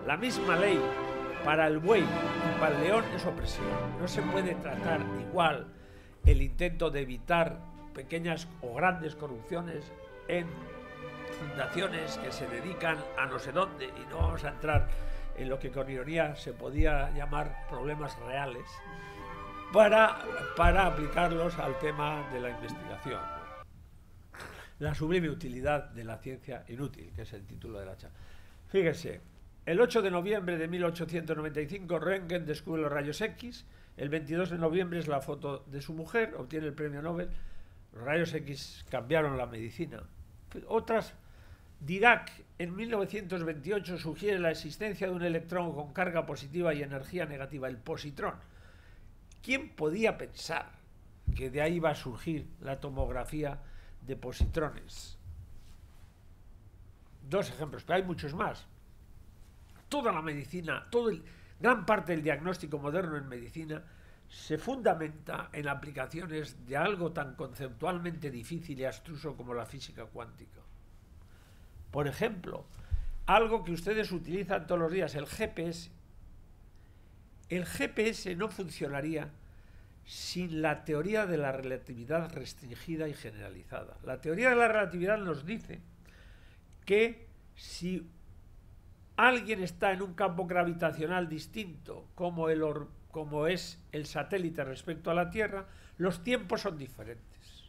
La misma ley para el buey y para el león es opresión. No se puede tratar igual el intento de evitar pequeñas o grandes corrupciones en fundaciones que se dedican a no sé dónde, y no vamos a entrar en lo que con ironía se podía llamar problemas reales, para, para aplicarlos al tema de la investigación. La sublime utilidad de la ciencia inútil, que es el título de la charla. Fíjese, el ocho de noviembre de mil ochocientos noventa y cinco Röntgen descubre los rayos X, el veintidós de noviembre es la foto de su mujer, obtiene el premio Nobel. Los rayos X cambiaron la medicina. Otras, Dirac en mil novecientos veintiocho sugiere la existencia de un electrón con carga positiva y energía negativa, el positrón. ¿Quién podía pensar que de ahí va a surgir la tomografía de positrones? Dos ejemplos, pero hay muchos más. Toda la medicina, todo el, gran parte del diagnóstico moderno en medicina se fundamenta en aplicaciones de algo tan conceptualmente difícil y abstruso como la física cuántica. Por ejemplo, algo que ustedes utilizan todos los días, el G P S. El G P S no funcionaría sin la teoría de la relatividad restringida y generalizada. La teoría de la relatividad nos dice que si alguien está en un campo gravitacional distinto, como, el or, como es el satélite respecto a la Tierra, los tiempos son diferentes.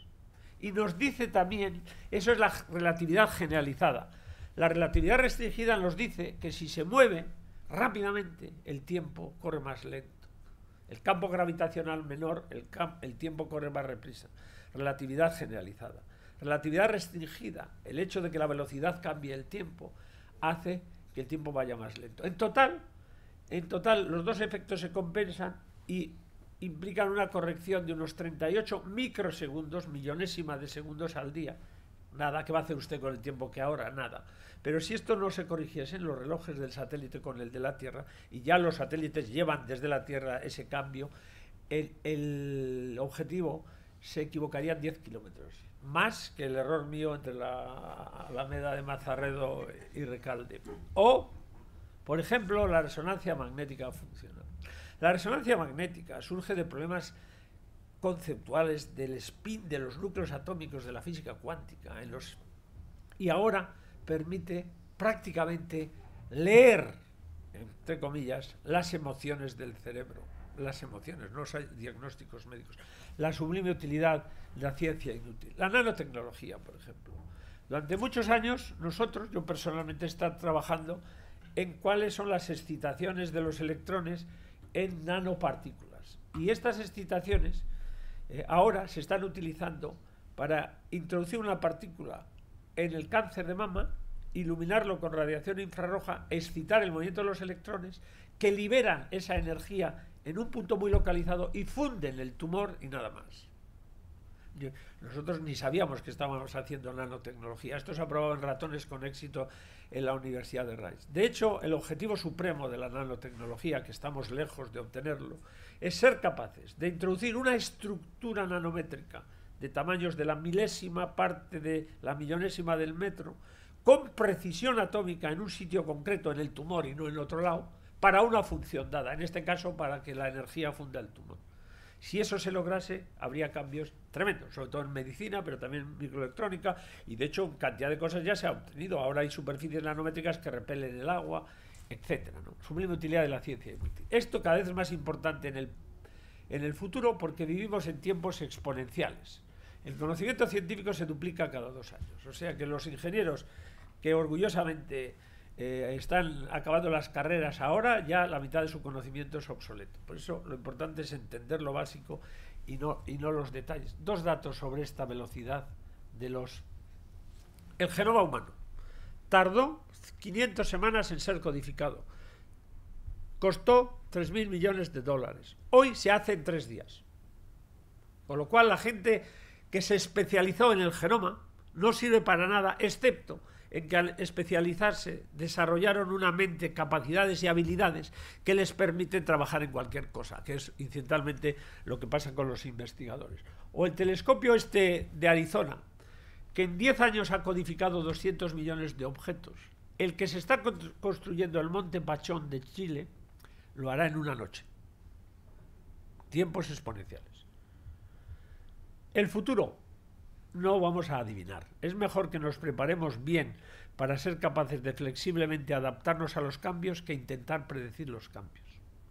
Y nos dice también, eso es la relatividad generalizada. La relatividad restringida nos dice que si se mueve rápidamente, el tiempo corre más lento. El campo gravitacional menor, el, camp, el tiempo corre más reprisa. Relatividad generalizada. Relatividad restringida, el hecho de que la velocidad cambie el tiempo, hace que el tiempo vaya más lento. En total, en total los dos efectos se compensan y implican una corrección de unos treinta y ocho microsegundos, millonésima de segundos al día. Nada, ¿qué va a hacer usted con el tiempo que ahora? Nada. Pero si esto no se corrigiese en los relojes del satélite con el de la Tierra, y ya los satélites llevan desde la Tierra ese cambio, el, el objetivo se equivocaría en diez kilómetros. Más que el error mío entre la Alameda de Mazarredo y Recalde. O, por ejemplo, la resonancia magnética funcional. La resonancia magnética surge de problemas conceptuales del spin de los núcleos atómicos de la física cuántica en los, y ahora permite prácticamente leer, entre comillas, las emociones del cerebro. Las emociones, no hay diagnósticos médicos. La sublime utilidad de la ciencia inútil. La nanotecnología, por ejemplo. Durante muchos años, nosotros, yo personalmente, he estado trabajando en cuáles son las excitaciones de los electrones en nanopartículas. Y estas excitaciones eh, ahora se están utilizando para introducir una partícula en el cáncer de mama, iluminarlo con radiación infrarroja, excitar el movimiento de los electrones, que liberan esa energía en un punto muy localizado y funden el tumor y nada más. Nosotros ni sabíamos que estábamos haciendo nanotecnología. Esto se ha probado en ratones con éxito en la Universidad de Rice. De hecho, el objetivo supremo de la nanotecnología, que estamos lejos de obtenerlo, es ser capaces de introducir una estructura nanométrica de tamaños de la milésima parte de la millonésima del metro, con precisión atómica en un sitio concreto, en el tumor y no en otro lado, para una función dada, en este caso para que la energía funda el tumor. Si eso se lograse, habría cambios tremendos, sobre todo en medicina, pero también en microelectrónica, y de hecho cantidad de cosas ya se ha obtenido. Ahora hay superficies nanométricas que repelen el agua, etcétera, ¿no? Sublime utilidad de la ciencia inútil. Esto cada vez es más importante en el, en el futuro porque vivimos en tiempos exponenciales. El conocimiento científico se duplica cada dos años, o sea que los ingenieros que orgullosamente Eh, están acabando las carreras ahora, ya la mitad de su conocimiento es obsoleto. Por eso lo importante es entender lo básico y no, y no los detalles. Dos datos sobre esta velocidad de los... El genoma humano tardó quinientas semanas en ser codificado. Costó tres mil millones de dólares. Hoy se hace en tres días. Con lo cual la gente que se especializó en el genoma no sirve para nada, excepto en que al especializarse desarrollaron una mente, capacidades y habilidades que les permiten trabajar en cualquier cosa, que es incidentalmente lo que pasa con los investigadores. O el telescopio este de Arizona, que en diez años ha codificado doscientos millones de objetos, el que se está construyendo el Monte Pachón de Chile lo hará en una noche. Tiempos exponenciales. El futuro no vamos a adivinar. Es mejor que nos preparemos bien para ser capaces de flexiblemente adaptarnos a los cambios que intentar predecir los cambios.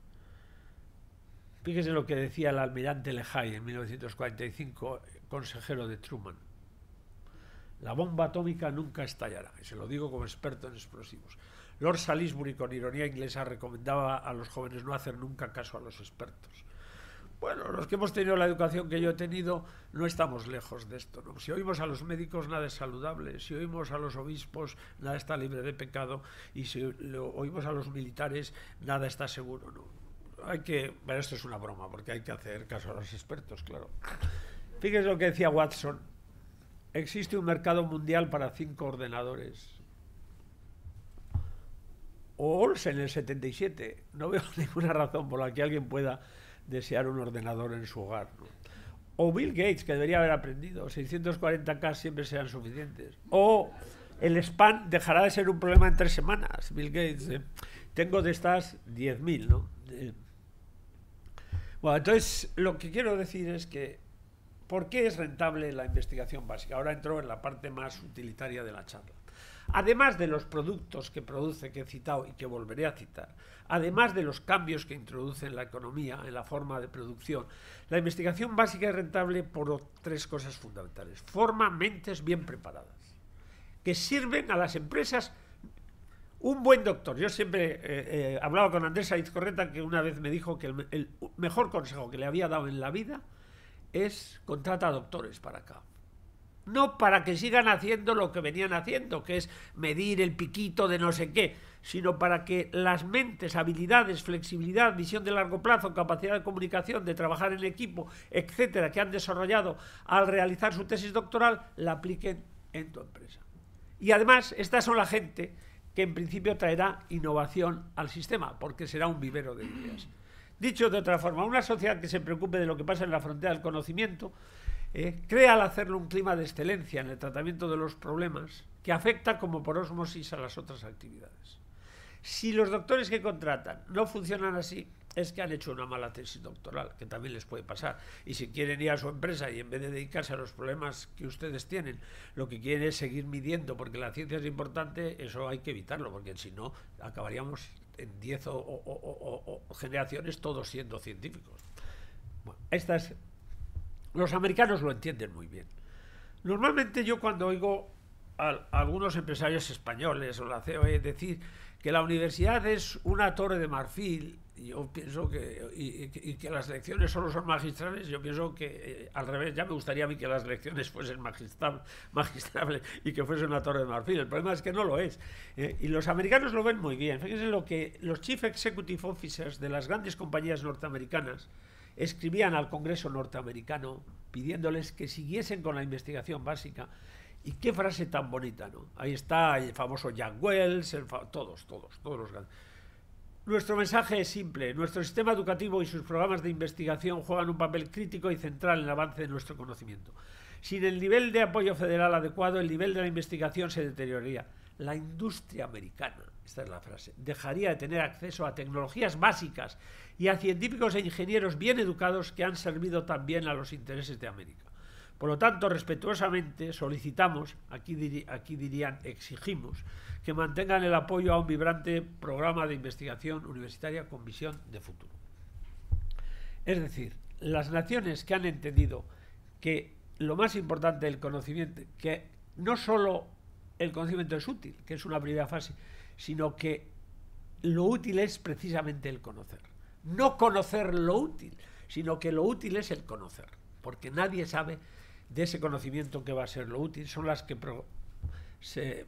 Fíjese lo que decía el almirante Lehigh en mil novecientos cuarenta y cinco, consejero de Truman. La bomba atómica nunca estallará, y se lo digo como experto en explosivos. Lord Salisbury, con ironía inglesa, recomendaba a los jóvenes no hacer nunca caso a los expertos. Bueno, los que hemos tenido la educación que yo he tenido, no estamos lejos de esto, ¿no? Si oímos a los médicos, nada es saludable. Si oímos a los obispos, nada está libre de pecado. Y si lo oímos a los militares, nada está seguro, ¿no? Hay que... Bueno, esto es una broma, porque hay que hacer caso a los expertos, claro. Fíjese lo que decía Watson. Existe un mercado mundial para cinco ordenadores. O Olsen en el setenta y siete. No veo ninguna razón por la que alguien pueda desear un ordenador en su hogar, ¿no? O Bill Gates, que debería haber aprendido, seiscientos cuarenta K siempre serán suficientes. O el spam dejará de ser un problema en tres semanas. Bill Gates, eh, tengo de estas diez mil, ¿no? Eh, bueno, entonces lo que quiero decir es que ¿por qué es rentable la investigación básica? Ahora entro en la parte más utilitaria de la charla. Además de los productos que produce, que he citado y que volveré a citar, además de los cambios que introduce en la economía, en la forma de producción, la investigación básica es rentable por tres cosas fundamentales. Forma mentes bien preparadas, que sirven a las empresas. Un buen doctor, yo siempre eh, eh, hablaba con Andrés Saiz Correta, que una vez me dijo que el, el mejor consejo que le había dado en la vida es contrata a doctores para acá. No para que sigan haciendo lo que venían haciendo, que es medir el piquito de no sé qué, sino para que las mentes, habilidades, flexibilidad, visión de largo plazo, capacidad de comunicación, de trabajar en equipo, etcétera, que han desarrollado al realizar su tesis doctoral, la apliquen en tu empresa. Y además, estas son la gente que en principio traerá innovación al sistema, porque será un vivero de ideas. Dicho de otra forma, una sociedad que se preocupe de lo que pasa en la frontera del conocimiento, Eh, crea al hacerlo un clima de excelencia en el tratamiento de los problemas que afecta como por ósmosis a las otras actividades. Si los doctores que contratan no funcionan así, es que han hecho una mala tesis doctoral, que también les puede pasar. Y si quieren ir a su empresa y en vez de dedicarse a los problemas que ustedes tienen, lo que quieren es seguir midiendo, porque la ciencia es importante, eso hay que evitarlo, porque si no, acabaríamos en diez o, o, o, o generaciones todos siendo científicos. Bueno, estas... Los americanos lo entienden muy bien. Normalmente yo cuando oigo a, a algunos empresarios españoles o la C O E decir que la universidad es una torre de marfil, yo pienso que y, y que las lecciones solo son magistrales, yo pienso que eh, al revés, ya me gustaría a mí que las lecciones fuesen magistrales, magistrales y que fuese una torre de marfil. El problema es que no lo es. Eh, y los americanos lo ven muy bien. Fíjense lo que los Chief Executive Officers de las grandes compañías norteamericanas escribían al Congreso norteamericano pidiéndoles que siguiesen con la investigación básica. Y qué frase tan bonita, ¿no? Ahí está el famoso Jack Welch, el fa todos, todos, todos los grandes. Nuestro mensaje es simple. Nuestro sistema educativo y sus programas de investigación juegan un papel crítico y central en el avance de nuestro conocimiento. Sin el nivel de apoyo federal adecuado, el nivel de la investigación se deterioraría. La industria americana, esta es la frase, dejaría de tener acceso a tecnologías básicas y a científicos e ingenieros bien educados que han servido también a los intereses de América. Por lo tanto, respetuosamente solicitamos, aquí, diri, aquí dirían exigimos, que mantengan el apoyo a un vibrante programa de investigación universitaria con visión de futuro. Es decir, las naciones que han entendido que lo más importante del conocimiento, que no solo el conocimiento es útil, que es una primera fase, sino que lo útil es precisamente el conocer. No conocer lo útil, sino que lo útil es el conocer, porque nadie sabe de ese conocimiento que va a ser lo útil. Son las que pro, se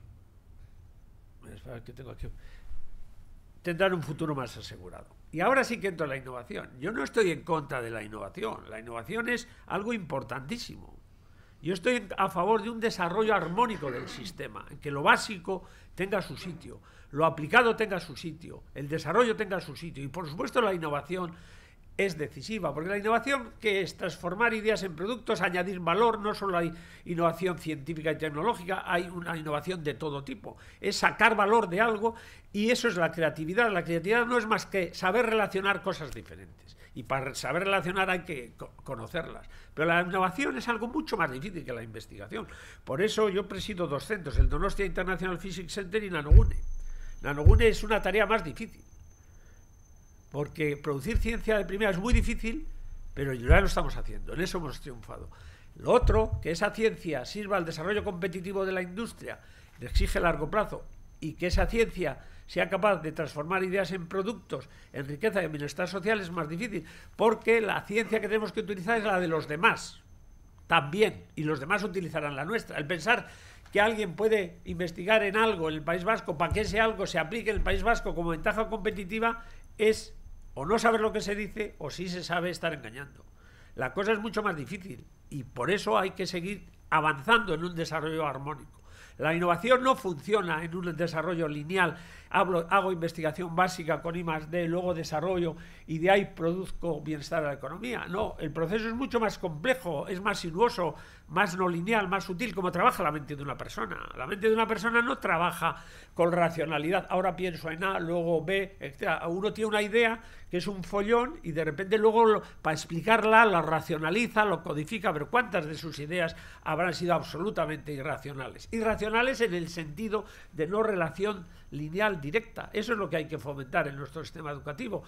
que tengo aquí, tendrán un futuro más asegurado. Y ahora sí que entro en la innovación. Yo no estoy en contra de la innovación. La innovación es algo importantísimo. Yo estoy a favor de un desarrollo armónico del sistema, en que lo básico tenga su sitio, lo aplicado tenga su sitio, el desarrollo tenga su sitio y por supuesto la innovación es decisiva, porque la innovación, que es transformar ideas en productos, añadir valor. No solo hay innovación científica y tecnológica, hay una innovación de todo tipo, es sacar valor de algo, y eso es la creatividad. La creatividad no es más que saber relacionar cosas diferentes, y para saber relacionar hay que conocerlas, pero la innovación es algo mucho más difícil que la investigación. Por eso yo presido dos centros, el Donostia International Physics Center y Nanogune. Nanogune es una tarea más difícil, porque producir ciencia de primera es muy difícil, pero ya lo estamos haciendo, en eso hemos triunfado. Lo otro, que esa ciencia sirva al desarrollo competitivo de la industria, le exige largo plazo, y que esa ciencia sea capaz de transformar ideas en productos, en riqueza y en bienestar social, es más difícil, porque la ciencia que tenemos que utilizar es la de los demás, también, y los demás utilizarán la nuestra. El pensar que alguien puede investigar en algo en el País Vasco para que ese algo se aplique en el País Vasco como ventaja competitiva es o no saber lo que se dice, o sí se sabe estar engañando. La cosa es mucho más difícil, y por eso hay que seguir avanzando en un desarrollo armónico. La innovación no funciona en un desarrollo lineal. Hablo, hago investigación básica con I más D, luego desarrollo, y de ahí produzco bienestar a la economía. No, el proceso es mucho más complejo, es más sinuoso, más no lineal, más sutil, como trabaja la mente de una persona. La mente de una persona no trabaja con racionalidad. Ahora pienso en A, luego B, etcétera. Uno tiene una idea que es un follón, y de repente luego lo, para explicarla la racionaliza, lo codifica, pero ¿cuántas de sus ideas habrán sido absolutamente irracionales? Irracionales en el sentido de no relación lineal directa. Eso es lo que hay que fomentar en nuestro sistema educativo.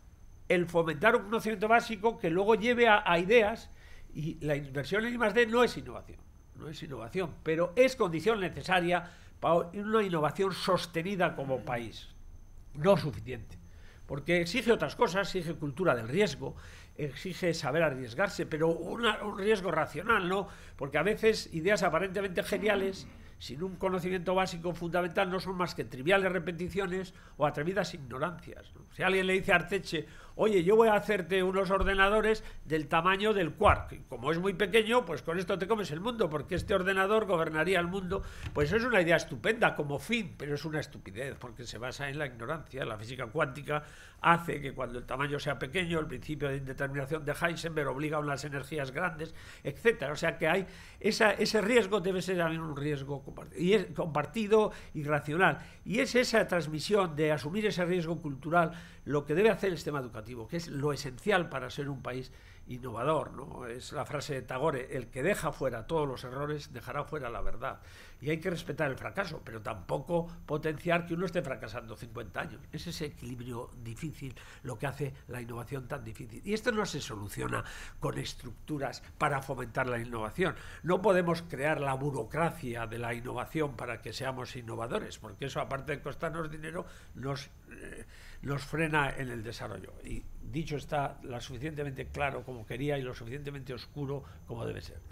El fomentar un conocimiento básico que luego lleve a, a ideas, y la inversión en I más D no es innovación, no es innovación, pero es condición necesaria para una innovación sostenida como país. No suficiente, porque exige otras cosas, exige cultura del riesgo, exige saber arriesgarse, pero una, un riesgo racional, ¿no? Porque a veces ideas aparentemente geniales, sin un conocimiento básico fundamental, no son más que triviales repeticiones o atrevidas ignorancias, ¿no? Si alguien le dice a Arteche, oye, yo voy a hacerte unos ordenadores del tamaño del quark, y como es muy pequeño, pues con esto te comes el mundo, porque este ordenador gobernaría el mundo. Pues eso es una idea estupenda como fin, pero es una estupidez, porque se basa en la ignorancia. La física cuántica hace que cuando el tamaño sea pequeño, el principio de indeterminación de Heisenberg obliga a unas energías grandes, etcétera. O sea que hay esa, ese riesgo debe ser también un riesgo compartido y, es compartido y racional. Y es esa transmisión de asumir ese riesgo cultural lo que debe hacer el sistema educativo, que es lo esencial para ser un país innovador, ¿no? Es la frase de Tagore: el que deja fuera todos los errores dejará fuera la verdad. Y hay que respetar el fracaso, pero tampoco potenciar que uno esté fracasando cincuenta años. Es ese equilibrio difícil lo que hace la innovación tan difícil. Y esto no se soluciona con estructuras para fomentar la innovación. No podemos crear la burocracia de la innovación para que seamos innovadores, porque eso, aparte de costarnos dinero, nos, eh, nos frena en el desarrollo. Y dicho está, lo suficientemente claro como quería y lo suficientemente oscuro como debe ser.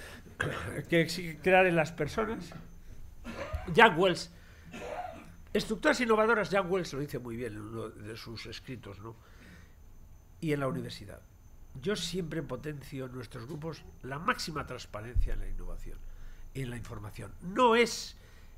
Que exige crear en las personas. Jack Welch, estructuras innovadoras, Jack Welch lo dice muy bien en uno de sus escritos, ¿no? Y en la universidad. Yo siempre potencio en nuestros grupos la máxima transparencia en la innovación y en la información. No es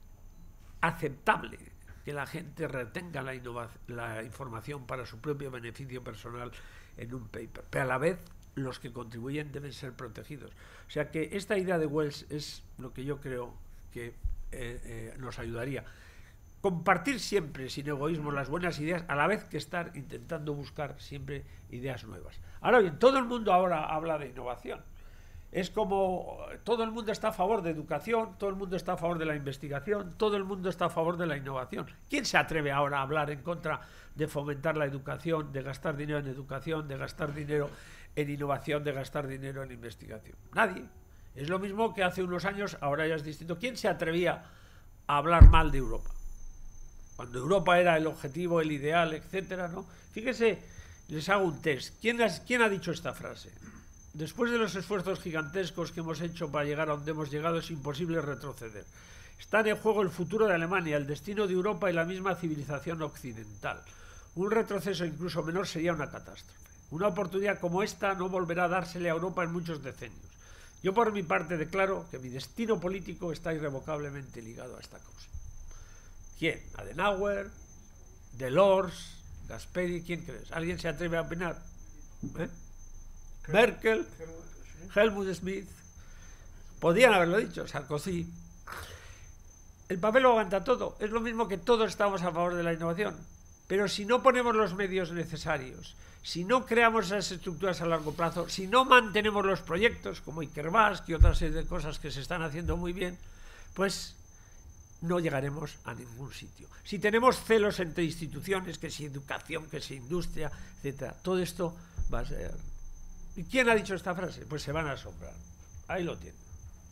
aceptable que la gente retenga la, la información para su propio beneficio personal en un paper, pero a la vez los que contribuyen deben ser protegidos. O sea que esta idea de Wells es lo que yo creo que eh, eh, nos ayudaría. Compartir siempre, sin egoísmo, las buenas ideas, a la vez que estar intentando buscar siempre ideas nuevas. Ahora bien, todo el mundo ahora habla de innovación. Es como todo el mundo está a favor de educación, todo el mundo está a favor de la investigación, todo el mundo está a favor de la innovación. ¿Quién se atreve ahora a hablar en contra de fomentar la educación, de gastar dinero en educación, de gastar dinero en innovación, de gastar dinero en investigación? Nadie. Es lo mismo que hace unos años, ahora ya es distinto. ¿Quién se atrevía a hablar mal de Europa? Cuando Europa era el objetivo, el ideal, etcétera, ¿no? Fíjese, les hago un test. ¿Quién, has, ¿Quién ha dicho esta frase? Después de los esfuerzos gigantescos que hemos hecho para llegar a donde hemos llegado, es imposible retroceder. Están en juego el futuro de Alemania, el destino de Europa y la misma civilización occidental. Un retroceso incluso menor sería una catástrofe. Una oportunidad como esta no volverá a dársele a Europa en muchos decenios. Yo por mi parte declaro que mi destino político está irrevocablemente ligado a esta causa. ¿Quién? ¿Adenauer? ¿Delors? ¿Gasperi? ¿Quién crees? ¿Alguien se atreve a opinar? ¿eh? Merkel, Helmut Schmidt, podían haberlo dicho, Sarkozy. El papel lo aguanta todo. Es lo mismo que todos estamos a favor de la innovación. Pero si no ponemos los medios necesarios, si no creamos esas estructuras a largo plazo, si no mantenemos los proyectos como Ikerbasque y otra serie de cosas que se están haciendo muy bien, pues no llegaremos a ningún sitio. Si tenemos celos entre instituciones, que si educación, que si industria, etcétera, todo esto va a ser... ¿Y quién ha dicho esta frase? Pues se van a asombrar. Ahí lo tienen.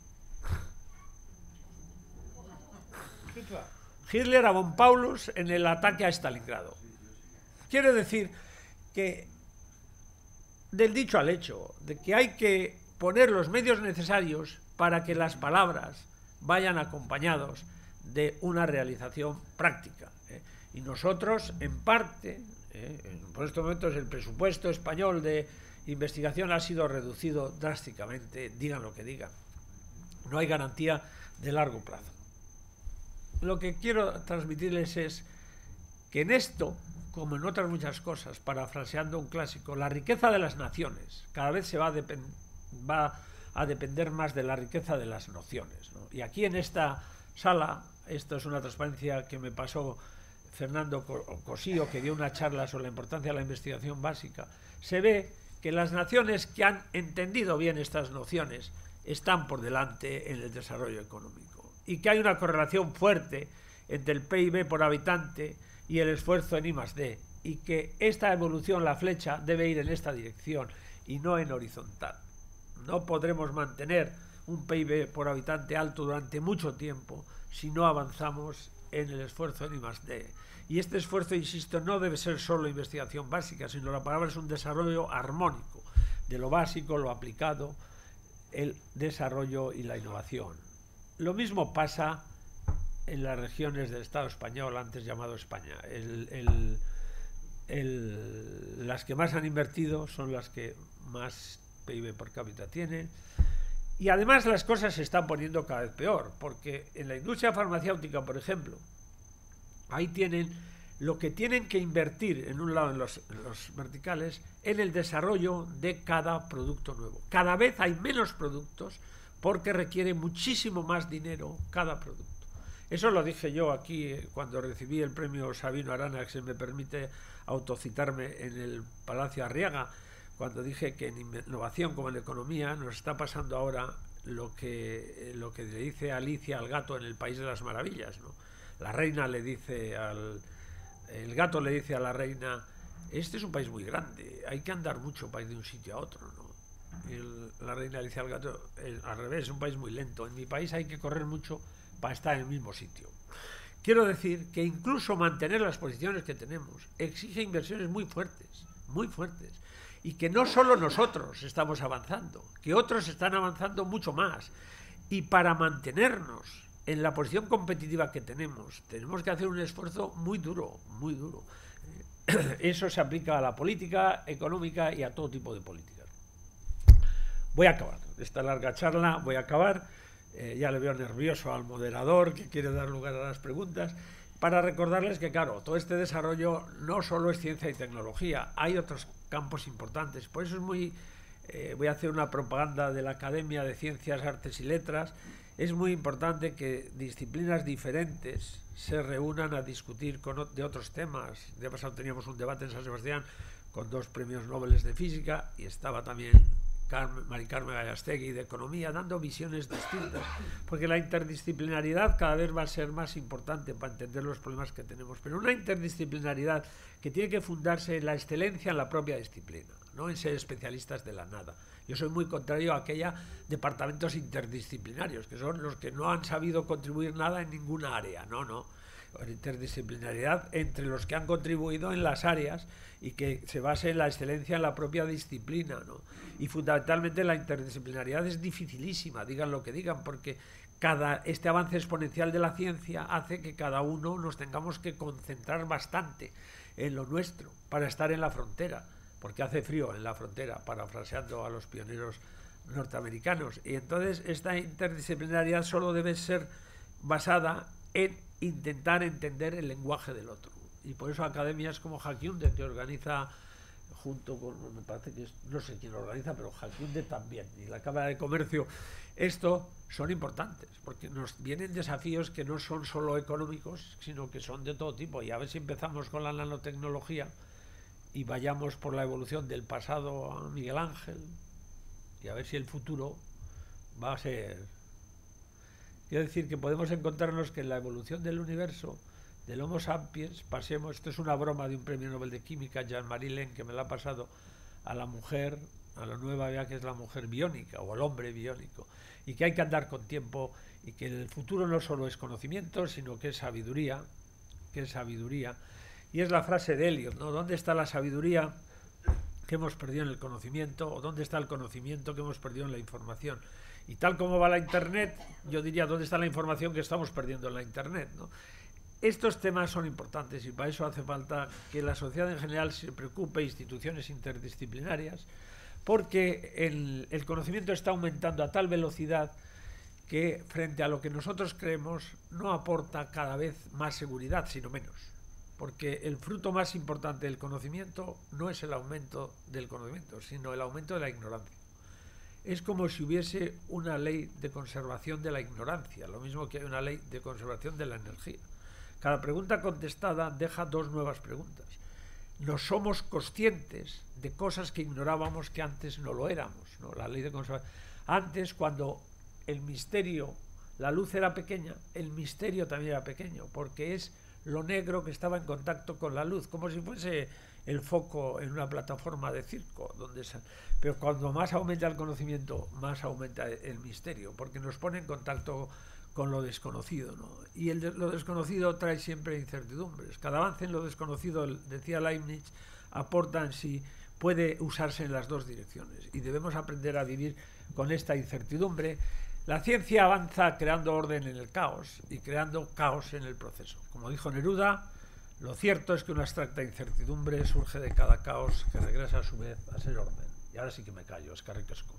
Hitler a von Paulus en el ataque a Stalingrado. Quiere decir que del dicho al hecho, de que hay que poner los medios necesarios para que las palabras vayan acompañados de una realización práctica. ¿eh? Y nosotros, en parte, ¿eh? por estos momentos el presupuesto español de investigación ha sido reducido drásticamente, digan lo que digan. No hay garantía de largo plazo. Lo que quiero transmitirles es que en esto, como en otras muchas cosas, parafraseando un clásico, la riqueza de las naciones cada vez se va a, depend va a depender más de la riqueza de las nociones, ¿no? Y aquí en esta sala, esto es una transparencia que me pasó Fernando Cosío, que dio una charla sobre la importancia de la investigación básica, se ve que las naciones que han entendido bien estas nociones están por delante en el desarrollo económico. Y que hay una correlación fuerte entre el P I B por habitante y el esfuerzo en I más D, y que esta evolución, la flecha, debe ir en esta dirección y no en horizontal. No podremos mantener un P I B por habitante alto durante mucho tiempo si no avanzamos en el esfuerzo en I más D. Y este esfuerzo, insisto, no debe ser solo investigación básica, sino la palabra es un desarrollo armónico de lo básico, lo aplicado, el desarrollo y la innovación. Lo mismo pasa en las regiones del Estado español, antes llamado España. El, el, el, las que más han invertido son las que más P I B por cápita tienen. Y además las cosas se están poniendo cada vez peor, porque en la industria farmacéutica, por ejemplo, ahí tienen lo que tienen que invertir, en un lado en los, en los verticales, en el desarrollo de cada producto nuevo. Cada vez hay menos productos, porque requiere muchísimo más dinero cada producto. Eso lo dije yo aquí cuando recibí el premio Sabino Arana, que se me permite autocitarme, en el Palacio Arriaga, cuando dije que en innovación como en economía nos está pasando ahora lo que, lo que le dice Alicia al gato en el País de las Maravillas, ¿no? La reina le dice al... El gato le dice a la reina, este es un país muy grande, hay que andar mucho para ir de un sitio a otro, ¿no? Y el, la reina le dice al gato, el, al revés, es un país muy lento. En mi país hay que correr mucho para estar en el mismo sitio. Quiero decir que incluso mantener las posiciones que tenemos exige inversiones muy fuertes, muy fuertes. Y que no solo nosotros estamos avanzando, que otros están avanzando mucho más. Y para mantenernos en la posición competitiva que tenemos, tenemos que hacer un esfuerzo muy duro, muy duro. Eso se aplica a la política económica y a todo tipo de políticas. Voy a acabar. Esta larga charla voy a acabar. Eh, ya le veo nervioso al moderador que quiere dar lugar a las preguntas, para recordarles que, claro, todo este desarrollo no solo es ciencia y tecnología, hay otros campos importantes. Por eso es muy... Eh, voy a hacer una propaganda de la Academia de Ciencias, Artes y Letras. Es muy importante que disciplinas diferentes se reúnan a discutir con, de otros temas. De pasado teníamos un debate en San Sebastián con dos premios Nobel de Física y estaba también Carmen, Mari Carmen Gallastegui de Economía, dando visiones distintas, porque la interdisciplinaridad cada vez va a ser más importante para entender los problemas que tenemos, pero una interdisciplinaridad que tiene que fundarse en la excelencia en la propia disciplina, no en ser especialistas de la nada. Yo soy muy contrario a aquella departamentos interdisciplinarios, que son los que no han sabido contribuir nada en ninguna área, no, no. Interdisciplinaridad entre los que han contribuido en las áreas y que se base en la excelencia en la propia disciplina, ¿no? Y fundamentalmente la interdisciplinaridad es dificilísima, digan lo que digan, porque cada, este avance exponencial de la ciencia hace que cada uno nos tengamos que concentrar bastante en lo nuestro para estar en la frontera, porque hace frío en la frontera, parafraseando a los pioneros norteamericanos. Y entonces esta interdisciplinariedad solo debe ser basada en intentar entender el lenguaje del otro. Y por eso academias como Hackiunde, que organiza junto con, me parece que es, no sé quién lo organiza, pero Jacunde también, y la Cámara de Comercio. Esto son importantes, porque nos vienen desafíos que no son solo económicos, sino que son de todo tipo. Y a ver si empezamos con la nanotecnología y vayamos por la evolución del pasado a Miguel Ángel, y a ver si el futuro va a ser... Quiero decir que podemos encontrarnos que en la evolución del universo, del Homo sapiens, pasemos, esto es una broma de un premio Nobel de Química, Jean-Marie Lehn, que me la ha pasado, a la mujer, a la nueva ya que es la mujer biónica o el hombre biónico, y que hay que andar con tiempo, y que el futuro no solo es conocimiento, sino que es sabiduría, que es sabiduría, y es la frase de Eliot, ¿no? ¿Dónde está la sabiduría que hemos perdido en el conocimiento? ¿O dónde está el conocimiento que hemos perdido en la información? Y tal como va la Internet, yo diría, ¿dónde está la información que estamos perdiendo en la Internet, ¿no? Estos temas son importantes y para eso hace falta que la sociedad en general se preocupe, instituciones interdisciplinarias, porque el, el conocimiento está aumentando a tal velocidad que frente a lo que nosotros creemos no aporta cada vez más seguridad, sino menos. Porque el fruto más importante del conocimiento no es el aumento del conocimiento, sino el aumento de la ignorancia. Es como si hubiese una ley de conservación de la ignorancia, lo mismo que hay una ley de conservación de la energía. Cada pregunta contestada deja dos nuevas preguntas. No somos conscientes de cosas que ignorábamos que antes no lo éramos, ¿no? La ley de conservación. Antes, cuando el misterio, la luz era pequeña, el misterio también era pequeño, porque es lo negro que estaba en contacto con la luz, como si fuese el foco en una plataforma de circo, donde se... pero cuando más aumenta el conocimiento, más aumenta el misterio, porque nos pone en contacto con lo desconocido, ¿no? Y el de, lo desconocido trae siempre incertidumbres. Cada avance en lo desconocido, decía Leibniz, aporta en sí, puede usarse en las dos direcciones, y debemos aprender a vivir con esta incertidumbre. La ciencia avanza creando orden en el caos y creando caos en el proceso. Como dijo Neruda, lo cierto es que una abstracta incertidumbre surge de cada caos que regresa a su vez a ser orden. Y ahora sí que me callo, es que ricasco.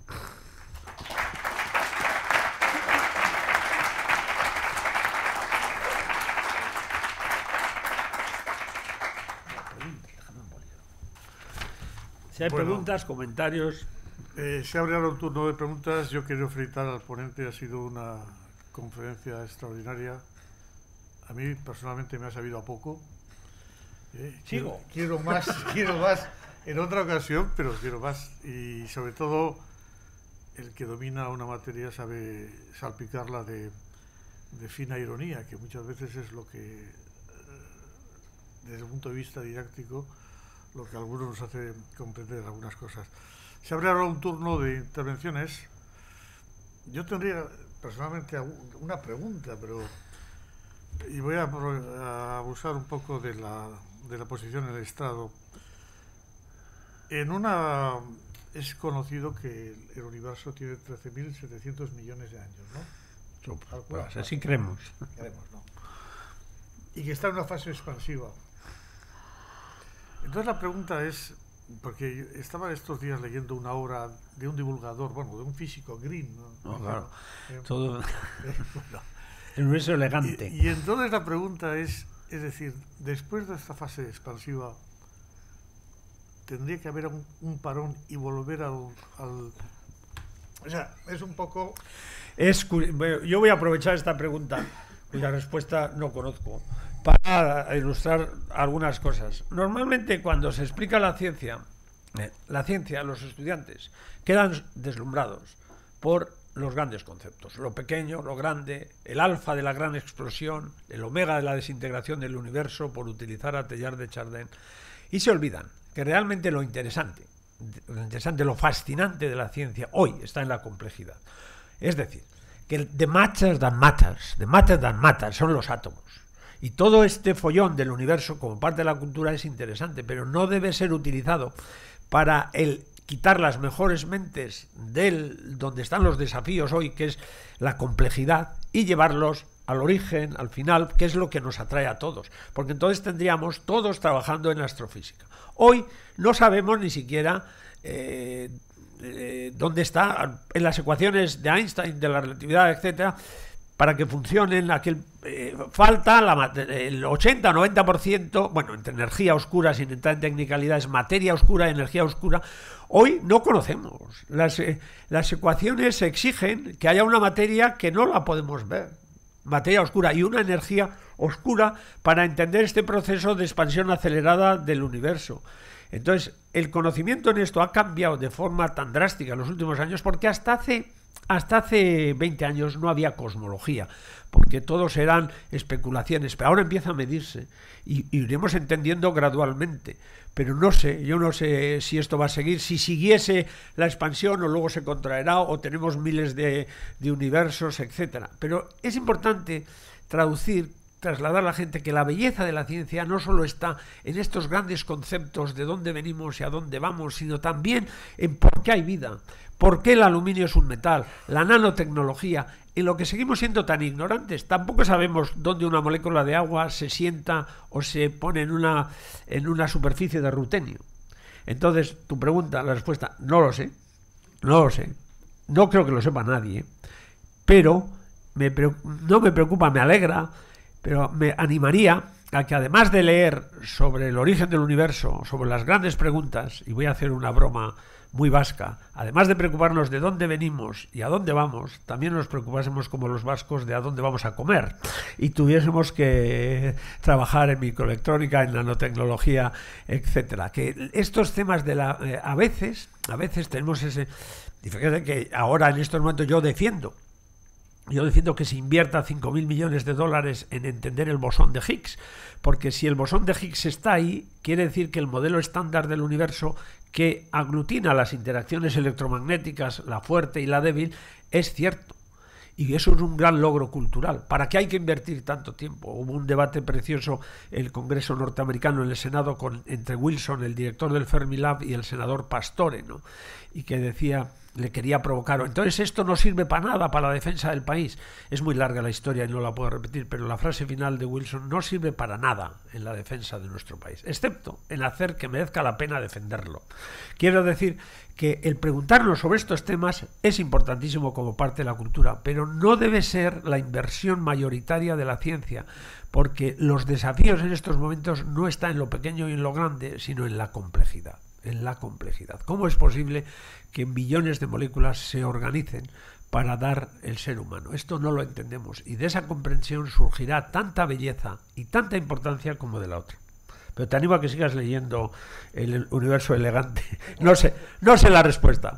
Si hay bueno, preguntas, comentarios... Eh, se abre ahora un turno de preguntas. Yo quiero felicitar al ponente, ha sido una conferencia extraordinaria. A mí personalmente me ha sabido a poco. Eh, Sigo. Quiero, quiero más, quiero más en otra ocasión, pero quiero más. Y sobre todo, el que domina una materia sabe salpicarla de, de fina ironía, que muchas veces es lo que, desde el punto de vista didáctico, lo que a algunos nos hace comprender algunas cosas. Se abre ahora un turno de intervenciones. Yo tendría personalmente una pregunta, pero y voy a, a abusar un poco de la, de la posición en el Estado. En una es conocido que el universo tiene trece mil setecientos millones de años, ¿no? Pues así creemos. Creemos, ¿no? Y que está en una fase expansiva. Entonces la pregunta es, porque estaba estos días leyendo una obra de un divulgador, bueno, de un físico, Green, ¿no? No, claro, eh, todo eh, bueno. el universo elegante. Y, y entonces la pregunta es, es decir, después de esta fase expansiva, ¿tendría que haber un, un parón y volver al, al... O sea, es un poco... Es, yo voy a aprovechar esta pregunta, cuya respuesta no conozco, para ilustrar algunas cosas. Normalmente cuando se explica la ciencia, eh, la ciencia, los estudiantes quedan deslumbrados por los grandes conceptos, lo pequeño, lo grande, el alfa de la gran explosión, el omega de la desintegración del universo, por utilizar a Teilhard de Chardin, y se olvidan que realmente lo interesante, lo interesante, lo fascinante de la ciencia hoy está en la complejidad. Es decir, que the matter that matters, the matter that matters son los átomos. Y todo este follón del universo como parte de la cultura es interesante, pero no debe ser utilizado para el quitar las mejores mentes del donde están los desafíos hoy, que es la complejidad, y llevarlos al origen, al final, que es lo que nos atrae a todos. Porque entonces tendríamos todos trabajando en astrofísica. Hoy no sabemos ni siquiera eh, eh, dónde está, en las ecuaciones de Einstein, de la relatividad, etcétera. para que funcionen, aquel, eh, falta la, el ochenta o noventa por ciento, bueno, entre energía oscura, sin entrar en technicalidades, materia oscura, energía oscura. Hoy no conocemos. Las, eh, las ecuaciones exigen que haya una materia que no la podemos ver, materia oscura, y una energía oscura para entender este proceso de expansión acelerada del universo. Entonces, el conocimiento en esto ha cambiado de forma tan drástica en los últimos años porque hasta hace, hasta hace veinte años no había cosmología, porque todos eran especulaciones, pero ahora empieza a medirse y, y iremos entendiendo gradualmente. Pero no sé, yo no sé si esto va a seguir, si siguiese la expansión o luego se contraerá o tenemos miles de, de universos, etcétera. Pero es importante traducir, trasladar a la gente que la belleza de la ciencia no solo está en estos grandes conceptos de dónde venimos y a dónde vamos, sino también en por qué hay vida, por qué el aluminio es un metal, la nanotecnología, en lo que seguimos siendo tan ignorantes. Tampoco sabemos dónde una molécula de agua se sienta o se pone en una, en una superficie de rutenio. Entonces, tu pregunta, la respuesta, no lo sé, no lo sé, no creo que lo sepa nadie, pero me, no me preocupa, me alegra, pero me animaría a que, además de leer sobre el origen del universo, sobre las grandes preguntas, y voy a hacer una broma muy vasca, además de preocuparnos de dónde venimos y a dónde vamos, también nos preocupásemos como los vascos de a dónde vamos a comer y tuviésemos que trabajar en microelectrónica, en nanotecnología, etcétera. Que estos temas de la eh, a veces, a veces tenemos ese, fíjate que ahora en estos momentos yo defiendo Yo defiendo que se invierta cinco mil millones de dólares en entender el bosón de Higgs, porque si el bosón de Higgs está ahí, quiere decir que el modelo estándar del universo, que aglutina las interacciones electromagnéticas, la fuerte y la débil, es cierto. Y eso es un gran logro cultural. ¿Para qué hay que invertir tanto tiempo? Hubo un debate precioso en el Congreso norteamericano, en el Senado, con, entre Wilson, el director del Fermilab, y el senador Pastore, ¿no? Y que decía, le quería provocar, entonces esto no sirve para nada para la defensa del país. Es muy larga la historia y no la puedo repetir, pero la frase final de Wilson: no sirve para nada en la defensa de nuestro país, excepto en hacer que merezca la pena defenderlo. Quiero decir que el preguntarnos sobre estos temas es importantísimo como parte de la cultura, pero no debe ser la inversión mayoritaria de la ciencia, porque los desafíos en estos momentos no están en lo pequeño y en lo grande, sino en la complejidad. En la complejidad. ¿Cómo es posible que billones de moléculas se organicen para dar el ser humano? Esto no lo entendemos, y de esa comprensión surgirá tanta belleza y tanta importancia como de la otra. Pero te animo a que sigas leyendo El universo elegante. No sé, no sé la respuesta.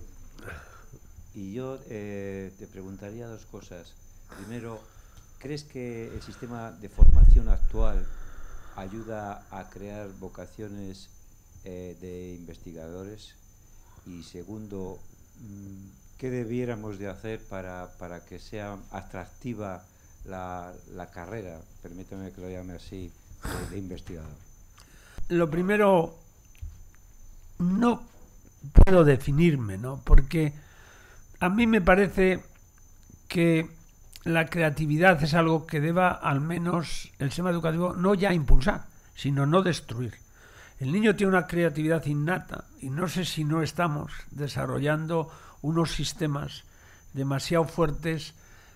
Y yo eh, te preguntaría dos cosas. Primero, ¿crees que el sistema de formación actual ayuda a crear vocaciones eh, de investigadores? Y segundo, ¿qué debiéramos de hacer para, para que sea atractiva la, la carrera, permítame que lo llame así, de, de investigador? Lo primero, no puedo definirme, ¿no? Porque a mí me parece que la creatividad es algo que deba, al menos el sistema educativo, no ya impulsar, sino no destruir. El niño tiene una creatividad innata y no sé si no estamos desarrollando unos sistemas demasiado fuertes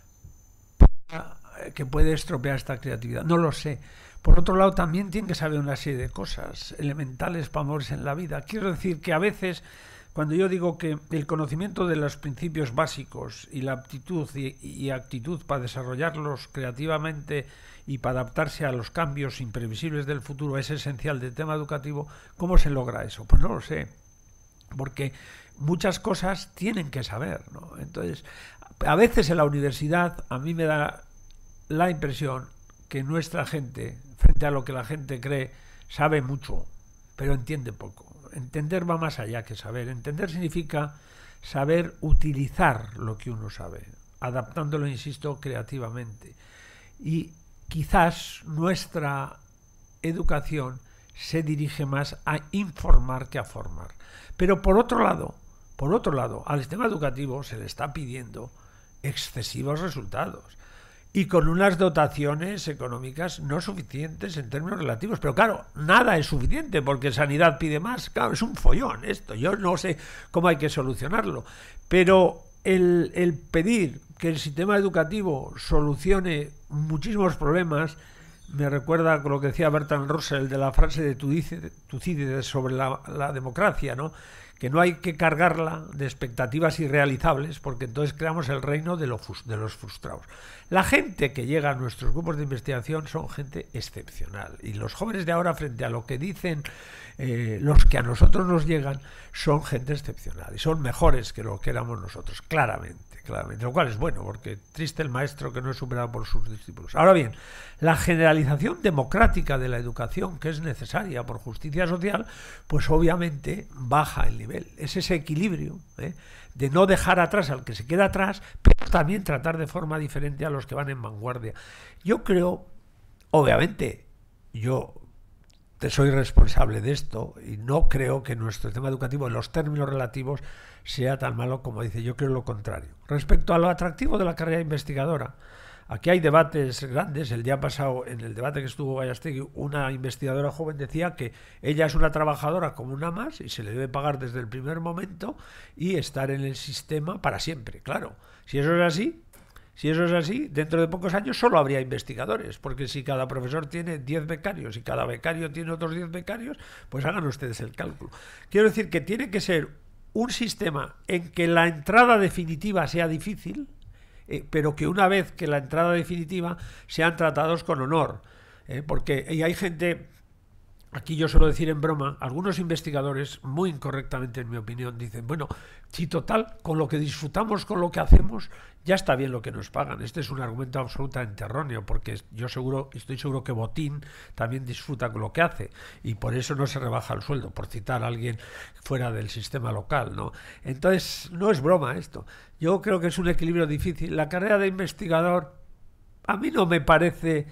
para que puede estropear esta creatividad. No lo sé. Por otro lado, también tiene que saber una serie de cosas elementales para moverse en la vida. Quiero decir que a veces, cuando yo digo que el conocimiento de los principios básicos y la aptitud y, y actitud para desarrollarlos creativamente y para adaptarse a los cambios imprevisibles del futuro es esencial del tema educativo, ¿cómo se logra eso? Pues no lo sé, porque muchas cosas tienen que saber, ¿no? Entonces, a veces en la universidad a mí me da la impresión que nuestra gente, frente a lo que la gente cree, sabe mucho, pero entiende poco. Entender va más allá que saber. Entender significa saber utilizar lo que uno sabe, adaptándolo, insisto, creativamente. Y quizás nuestra educación se dirige más a informar que a formar. Pero por otro lado, por otro lado, al sistema educativo se le está pidiendo excesivos resultados y con unas dotaciones económicas no suficientes en términos relativos. Pero claro, nada es suficiente porque sanidad pide más. Claro, es un follón esto. Yo no sé cómo hay que solucionarlo. Pero el, el pedir que el sistema educativo solucione muchísimos problemas me recuerda con lo que decía Bertrand Russell de la frase de Tucídides sobre la, la democracia, ¿no? Que no hay que cargarla de expectativas irrealizables, porque entonces creamos el reino de, lo, de los frustrados. La gente que llega a nuestros grupos de investigación son gente excepcional, y los jóvenes de ahora, frente a lo que dicen eh, los que a nosotros nos llegan, son gente excepcional y son mejores que lo que éramos nosotros, claramente. Claramente, lo cual es bueno, porque triste el maestro que no es superado por sus discípulos. Ahora bien, la generalización democrática de la educación, que es necesaria por justicia social, pues obviamente baja el nivel. Es ese equilibrio, ¿eh? de no dejar atrás al que se queda atrás, pero también tratar de forma diferente a los que van en vanguardia. Yo creo, obviamente, yo soy responsable de esto y no creo que nuestro sistema educativo en los términos relativos sea tan malo como dice. Yo creo lo contrario. Respecto a lo atractivo de la carrera investigadora, aquí hay debates grandes. El día pasado, en el debate que estuvo Gallastegui, una investigadora joven decía que ella es una trabajadora como una más y se le debe pagar desde el primer momento y estar en el sistema para siempre. Claro, si eso es así, Si eso es así, dentro de pocos años solo habría investigadores, porque si cada profesor tiene diez becarios y cada becario tiene otros diez becarios, pues hagan ustedes el cálculo. Quiero decir que tiene que ser un sistema en que la entrada definitiva sea difícil, eh, pero que una vez que la entrada definitiva sean tratados con honor. Eh, porque y hay gente, aquí yo suelo decir en broma, algunos investigadores, muy incorrectamente en mi opinión, dicen, bueno, si total, con lo que disfrutamos, con lo que hacemos, ya está bien lo que nos pagan. Este es un argumento absolutamente erróneo, porque yo seguro, estoy seguro que Botín también disfruta con lo que hace, y por eso no se rebaja el sueldo, por citar a alguien fuera del sistema local, ¿no? Entonces, no es broma esto. Yo creo que es un equilibrio difícil. La carrera de investigador, a mí no me parece,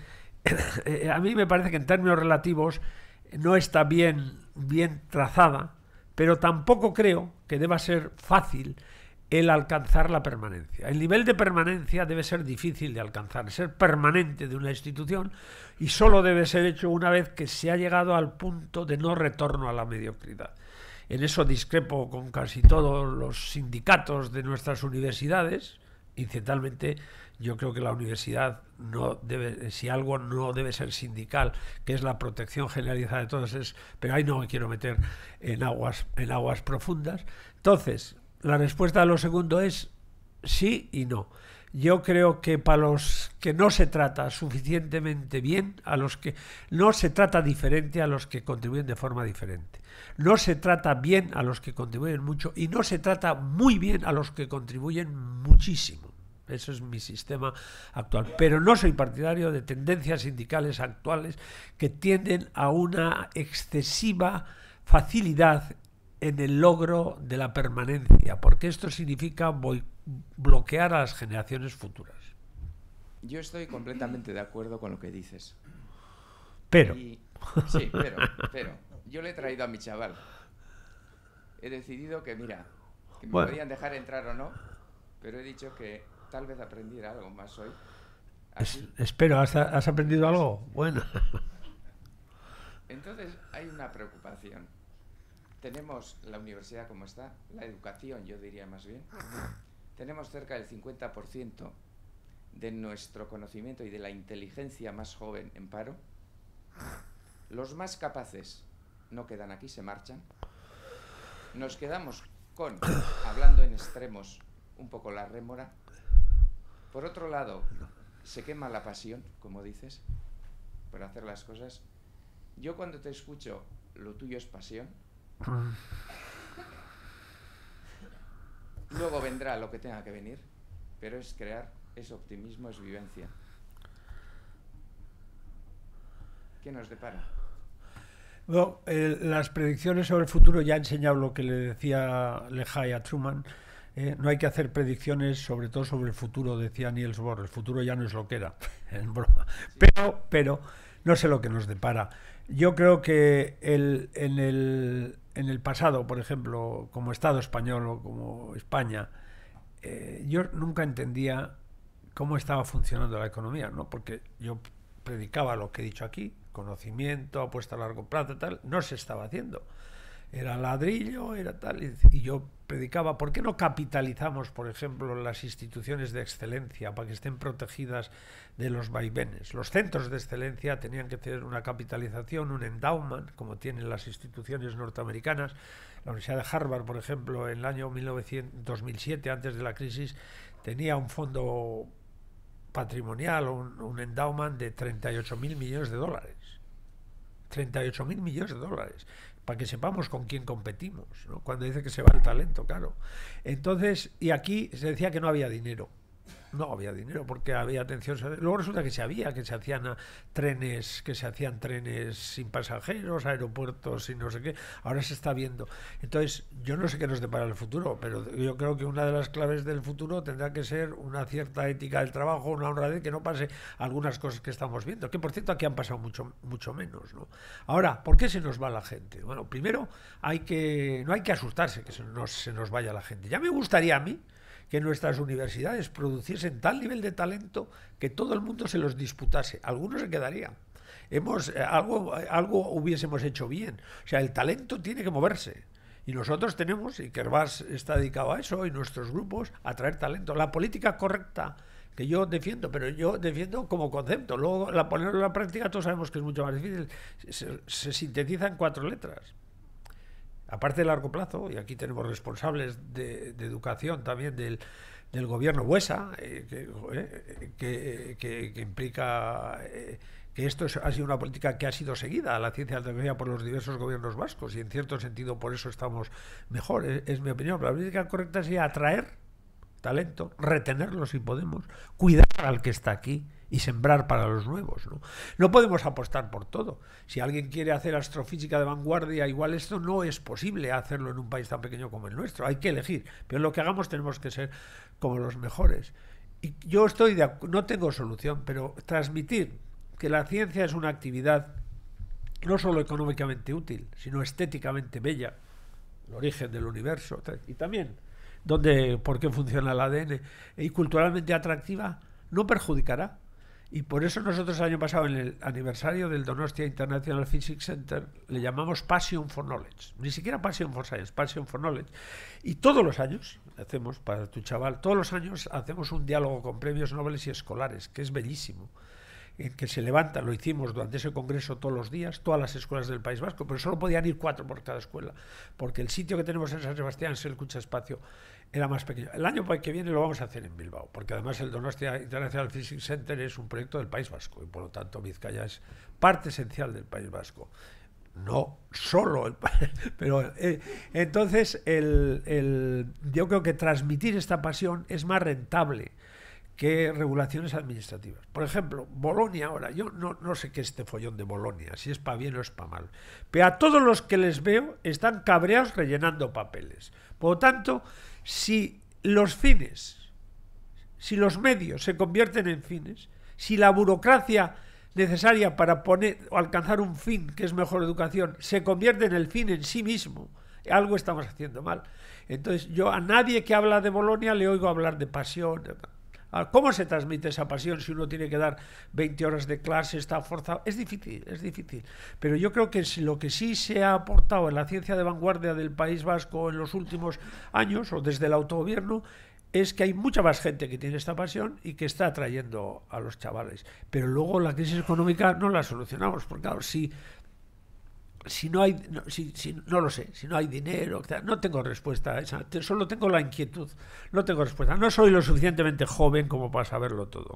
a mí me parece que en términos relativos no está bien, bien trazada, pero tampoco creo que deba ser fácil el alcanzar la permanencia. El nivel de permanencia debe ser difícil de alcanzar, ser permanente de una institución, y solo debe ser hecho una vez que se ha llegado al punto de no retorno a la mediocridad. En eso discrepo con casi todos los sindicatos de nuestras universidades. Incidentalmente, yo creo que la universidad no debe, si algo no debe ser sindical, que es la protección generalizada de todos, es, pero ahí no me quiero meter en aguas, en aguas profundas. Entonces, la respuesta a lo segundo es sí y no. Yo creo que para los que no se trata suficientemente bien, a los que no se trata diferente a los que contribuyen de forma diferente. No se trata bien a los que contribuyen mucho y no se trata muy bien a los que contribuyen muchísimo. Eso es mi sistema actual. Pero no soy partidario de tendencias sindicales actuales que tienden a una excesiva facilidad en el logro de la permanencia, porque esto significa bloquear a las generaciones futuras. Yo estoy completamente de acuerdo con lo que dices. Pero... Y, sí, pero, pero, yo le he traído a mi chaval. He decidido que, mira, que me bueno. podían dejar entrar o no, pero he dicho que tal vez aprendiera algo más hoy. Es, espero, ¿has, ¿has aprendido algo? Bueno. Entonces, hay una preocupación. Tenemos la universidad como está, la educación, yo diría más bien. Tenemos cerca del cincuenta por ciento de nuestro conocimiento y de la inteligencia más joven en paro. Los más capaces no quedan aquí, se marchan. Nos quedamos con, hablando en extremos, un poco la rémora. Por otro lado, se quema la pasión, como dices, por hacer las cosas. Yo cuando te escucho, lo tuyo es pasión. Luego vendrá lo que tenga que venir, pero es crear, es optimismo, es vivencia. ¿Qué nos depara? Bueno, eh, las predicciones sobre el futuro ya he enseñado lo que le decía Lehigh a Truman. Eh, no hay que hacer predicciones, sobre todo sobre el futuro, decía Niels Bohr. El futuro ya no es lo que era, en broma. Pero, pero no sé lo que nos depara. Yo creo que el, en, el, en el pasado, por ejemplo, como Estado español o como España, eh, yo nunca entendía cómo estaba funcionando la economía, ¿no? Porque yo predicaba lo que he dicho aquí, conocimiento, apuesta a largo plazo, tal, no se estaba haciendo. Era ladrillo, era tal, y yo predicaba, ¿por qué no capitalizamos, por ejemplo, las instituciones de excelencia para que estén protegidas de los vaivenes? Los centros de excelencia tenían que tener una capitalización, un endowment, como tienen las instituciones norteamericanas. La Universidad de Harvard, por ejemplo, en el año mil novecientos, dos mil siete, antes de la crisis, tenía un fondo patrimonial, un, un endowment de treinta y ocho mil millones de dólares. treinta y ocho mil millones de dólares. Para que sepamos con quién competimos, ¿no? Cuando dice que se va el talento, claro. Entonces, y aquí se decía que no había dinero. No había dinero porque había atención. Luego resulta que se había, que se hacían a, trenes, que se hacían trenes sin pasajeros, aeropuertos y no sé qué. Ahora se está viendo. Entonces, yo no sé qué nos depara el futuro, pero yo creo que una de las claves del futuro tendrá que ser una cierta ética del trabajo, una honradez, que no pase algunas cosas que estamos viendo. Que por cierto aquí han pasado mucho, mucho menos, ¿no? Ahora, ¿por qué se nos va la gente? Bueno, primero hay que, no hay que asustarse que se nos, se nos vaya la gente. Ya me gustaría a mí que nuestras universidades produciesen tal nivel de talento que todo el mundo se los disputase. Algunos se quedarían. Hemos, eh, algo, algo hubiésemos hecho bien. O sea, el talento tiene que moverse. Y nosotros tenemos, y Kerbas está dedicado a eso, y nuestros grupos, a traer talento. La política correcta, que yo defiendo, pero yo defiendo como concepto. Luego, la ponerlo en la práctica, todos sabemos que es mucho más difícil. Se, se sintetiza en cuatro letras. Aparte de largo plazo, y aquí tenemos responsables de, de educación también del, del gobierno Buesa, eh, que, eh, que, que, que implica eh, que esto es, ha sido una política que ha sido seguida a la ciencia y la tecnología por los diversos gobiernos vascos, y en cierto sentido por eso estamos mejor, es, es mi opinión. Pero la política correcta sería atraer talento, retenerlo si podemos, cuidar al que está aquí y sembrar para los nuevos, ¿no? No podemos apostar por todo. Si alguien quiere hacer astrofísica de vanguardia, igual esto no es posible hacerlo en un país tan pequeño como el nuestro. Hay que elegir, pero lo que hagamos tenemos que ser como los mejores. Y yo estoy de, no tengo solución, pero transmitir que la ciencia es una actividad no solo económicamente útil, sino estéticamente bella, el origen del universo, y también donde, por qué funciona el A D N, y culturalmente atractiva, no perjudicará. Y por eso nosotros el año pasado, en el aniversario del Donostia International Physics Center, le llamamos Passion for Knowledge. Ni siquiera Passion for Science, Passion for Knowledge. Y todos los años, hacemos, para tu chaval, todos los años hacemos un diálogo con premios Nobel y escolares, que es bellísimo. En que se levanta, lo hicimos durante ese congreso todos los días, todas las escuelas del País Vasco, pero solo podían ir cuatro por cada escuela, porque el sitio que tenemos en San Sebastián, el Cucha Espacio, era más pequeño. El año que viene lo vamos a hacer en Bilbao, porque además el Donostia International Physics Center es un proyecto del País Vasco, y por lo tanto Vizcaya es parte esencial del País Vasco. No solo el pero eh, entonces el, el, yo creo que transmitir esta pasión es más rentable que regulaciones administrativas. Por ejemplo, Bolonia ahora, yo no, no sé qué es este follón de Bolonia, si es para bien o es para mal, pero a todos los que les veo están cabreados rellenando papeles. Por lo tanto, si los fines, si los medios se convierten en fines, si la burocracia necesaria para poner o alcanzar un fin, que es mejor educación, se convierte en el fin en sí mismo, algo estamos haciendo mal. Entonces, yo a nadie que habla de Bolonia le oigo hablar de pasión. ¿Cómo se transmite esa pasión si uno tiene que dar veinte horas de clase, está forzado? Es difícil, es difícil. Pero yo creo que lo que sí se ha aportado en la ciencia de vanguardia del País Vasco en los últimos años, o desde el autogobierno, es que hay mucha más gente que tiene esta pasión y que está atrayendo a los chavales. Pero luego la crisis económica no la solucionamos, porque claro, si... Si no hay, no, si, si, no lo sé, si no hay dinero, no tengo respuesta a esa, solo tengo la inquietud, no tengo respuesta, no soy lo suficientemente joven como para saberlo todo.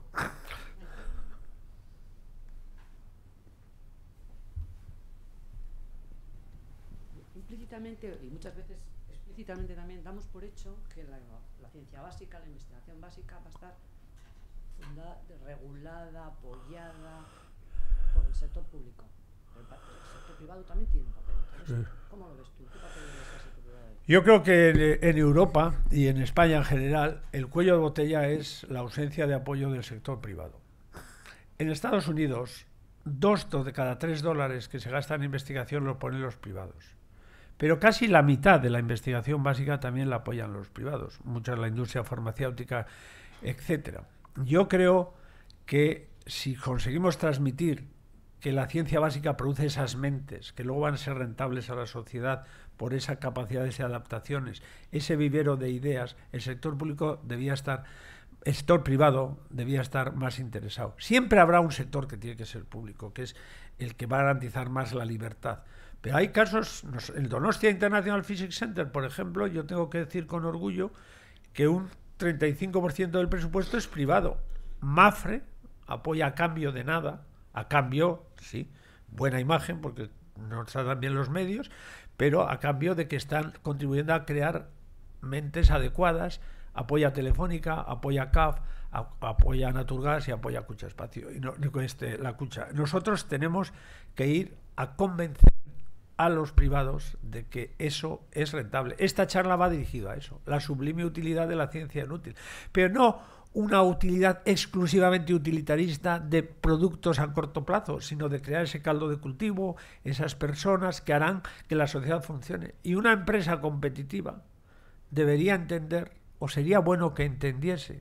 Implícitamente y muchas veces explícitamente también damos por hecho que la, la ciencia básica, la investigación básica va a estar fundada, regulada, apoyada por el sector público. El sector privado también tiene un papel. Entonces, ¿cómo lo ves tú? ¿Qué papel ves el sector privado? Yo creo que en, en Europa y en España en general el cuello de botella es la ausencia de apoyo del sector privado. En Estados Unidos, dos de cada tres dólares que se gastan en investigación lo ponen los privados. Pero casi la mitad de la investigación básica también la apoyan los privados, mucha la industria farmacéutica, etcétera. Yo creo que si conseguimos transmitir que la ciencia básica produce esas mentes que luego van a ser rentables a la sociedad por esa capacidad de adaptaciones, ese vivero de ideas, el sector público debía estar, el sector privado debía estar más interesado. Siempre habrá un sector que tiene que ser público, que es el que va a garantizar más la libertad. Pero hay casos, el Donostia International Physics Center, por ejemplo, yo tengo que decir con orgullo que un treinta y cinco por ciento del presupuesto es privado. MAFRE apoya a cambio de nada, a cambio, sí, buena imagen, porque no tratan bien los medios, pero a cambio de que están contribuyendo a crear mentes adecuadas, apoya a Telefónica, apoya a C A F, a, apoya a Naturgas y apoya a Cucha Espacio, y no, este, la Cucha. Nosotros tenemos que ir a convencer a los privados de que eso es rentable. Esta charla va dirigida a eso, la sublime utilidad de la ciencia inútil, pero no una utilidad exclusivamente utilitarista de productos a corto plazo, sino de crear ese caldo de cultivo, esas personas que harán que la sociedad funcione. Y una empresa competitiva debería entender, o sería bueno que entendiese,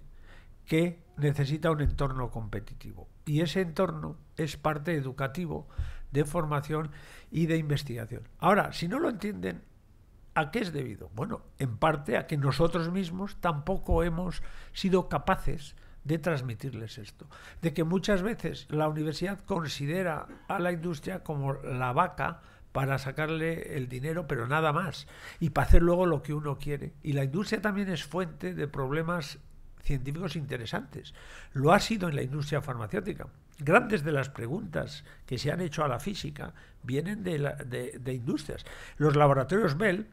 que necesita un entorno competitivo. Y ese entorno es parte educativo, de formación y de investigación. Ahora, si no lo entienden, ¿a qué es debido? Bueno, en parte a que nosotros mismos tampoco hemos sido capaces de transmitirles esto. De que muchas veces la universidad considera a la industria como la vaca para sacarle el dinero, pero nada más, y para hacer luego lo que uno quiere. Y la industria también es fuente de problemas científicos interesantes. Lo ha sido en la industria farmacéutica. Grandes de las preguntas que se han hecho a la física vienen de, la, de, de industrias. Los laboratorios Bell,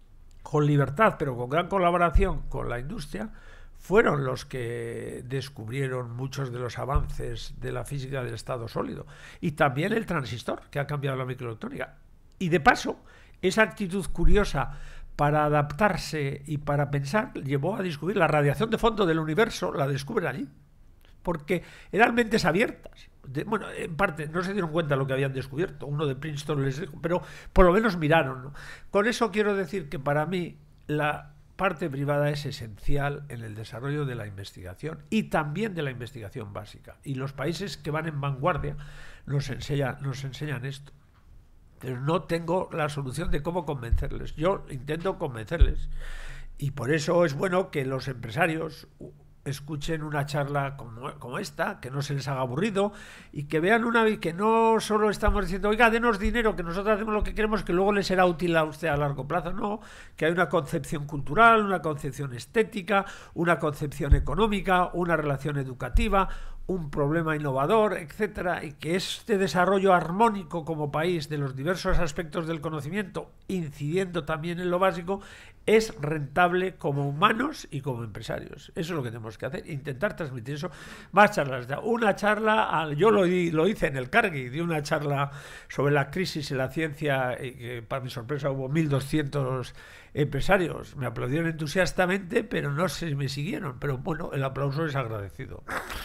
con libertad, pero con gran colaboración con la industria, fueron los que descubrieron muchos de los avances de la física del estado sólido. Y también el transistor, que ha cambiado la microelectrónica. Y de paso, esa actitud curiosa para adaptarse y para pensar llevó a descubrir la radiación de fondo del universo, la descubren allí. Porque eran mentes abiertas. De, bueno, en parte no se dieron cuenta de lo que habían descubierto. Uno de Princeton les dijo, pero por lo menos miraron, ¿no? Con eso quiero decir que para mí la parte privada es esencial en el desarrollo de la investigación y también de la investigación básica. Y los países que van en vanguardia nos enseñan, nos enseñan esto. Pero no tengo la solución de cómo convencerles. Yo intento convencerles. Y por eso es bueno que los empresarios escuchen una charla como, como esta, que no se les haga aburrido y que vean una vez que no solo estamos diciendo, oiga, denos dinero, que nosotros hacemos lo que queremos, que luego le será útil a usted a largo plazo. No, que hay una concepción cultural, una concepción estética, una concepción económica, una relación educativa, un problema innovador, etcétera, y que este desarrollo armónico como país de los diversos aspectos del conocimiento, incidiendo también en lo básico, es rentable como humanos y como empresarios. Eso es lo que tenemos que hacer, intentar transmitir eso. Más charlas. Una charla, yo lo, lo hice en el Carnegie, di una charla sobre la crisis en la ciencia, y que para mi sorpresa hubo mil doscientos empresarios. Me aplaudieron entusiastamente, pero no se me siguieron. Pero bueno, el aplauso es agradecido.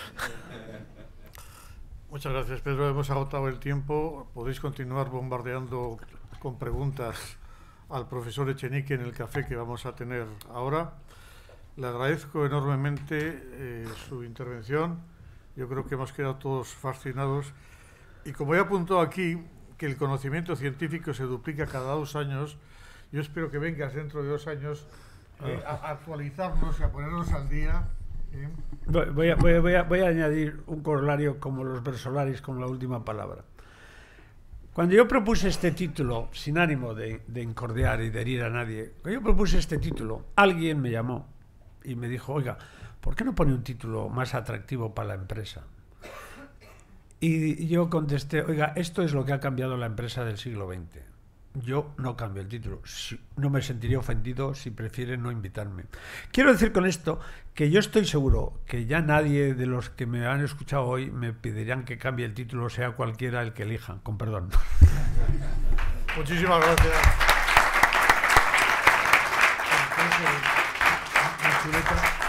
Muchas gracias, Pedro. Hemos agotado el tiempo. Podéis continuar bombardeando con preguntas al profesor Echenique en el café que vamos a tener ahora. Le agradezco enormemente eh, su intervención. Yo creo que hemos quedado todos fascinados. Y como he apuntado aquí, que el conocimiento científico se duplica cada dos años, yo espero que vengas dentro de dos años eh, a actualizarnos y a ponernos al día. ¿eh? Voy a, voy, a, voy, a, voy a añadir un corolario como los versolaris con la última palabra. Cuando yo propuse este título, sin ánimo de, de incordiar y de herir a nadie, cuando yo propuse este título, alguien me llamó y me dijo, oiga, ¿por qué no pone un título más atractivo para la empresa? Y yo contesté, oiga, esto es lo que ha cambiado la empresa del siglo veinte. Yo no cambio el título. No me sentiría ofendido si prefieren no invitarme. Quiero decir con esto que yo estoy seguro que ya nadie de los que me han escuchado hoy me pedirían que cambie el título, sea cualquiera el que elijan. Con perdón. Muchísimas gracias.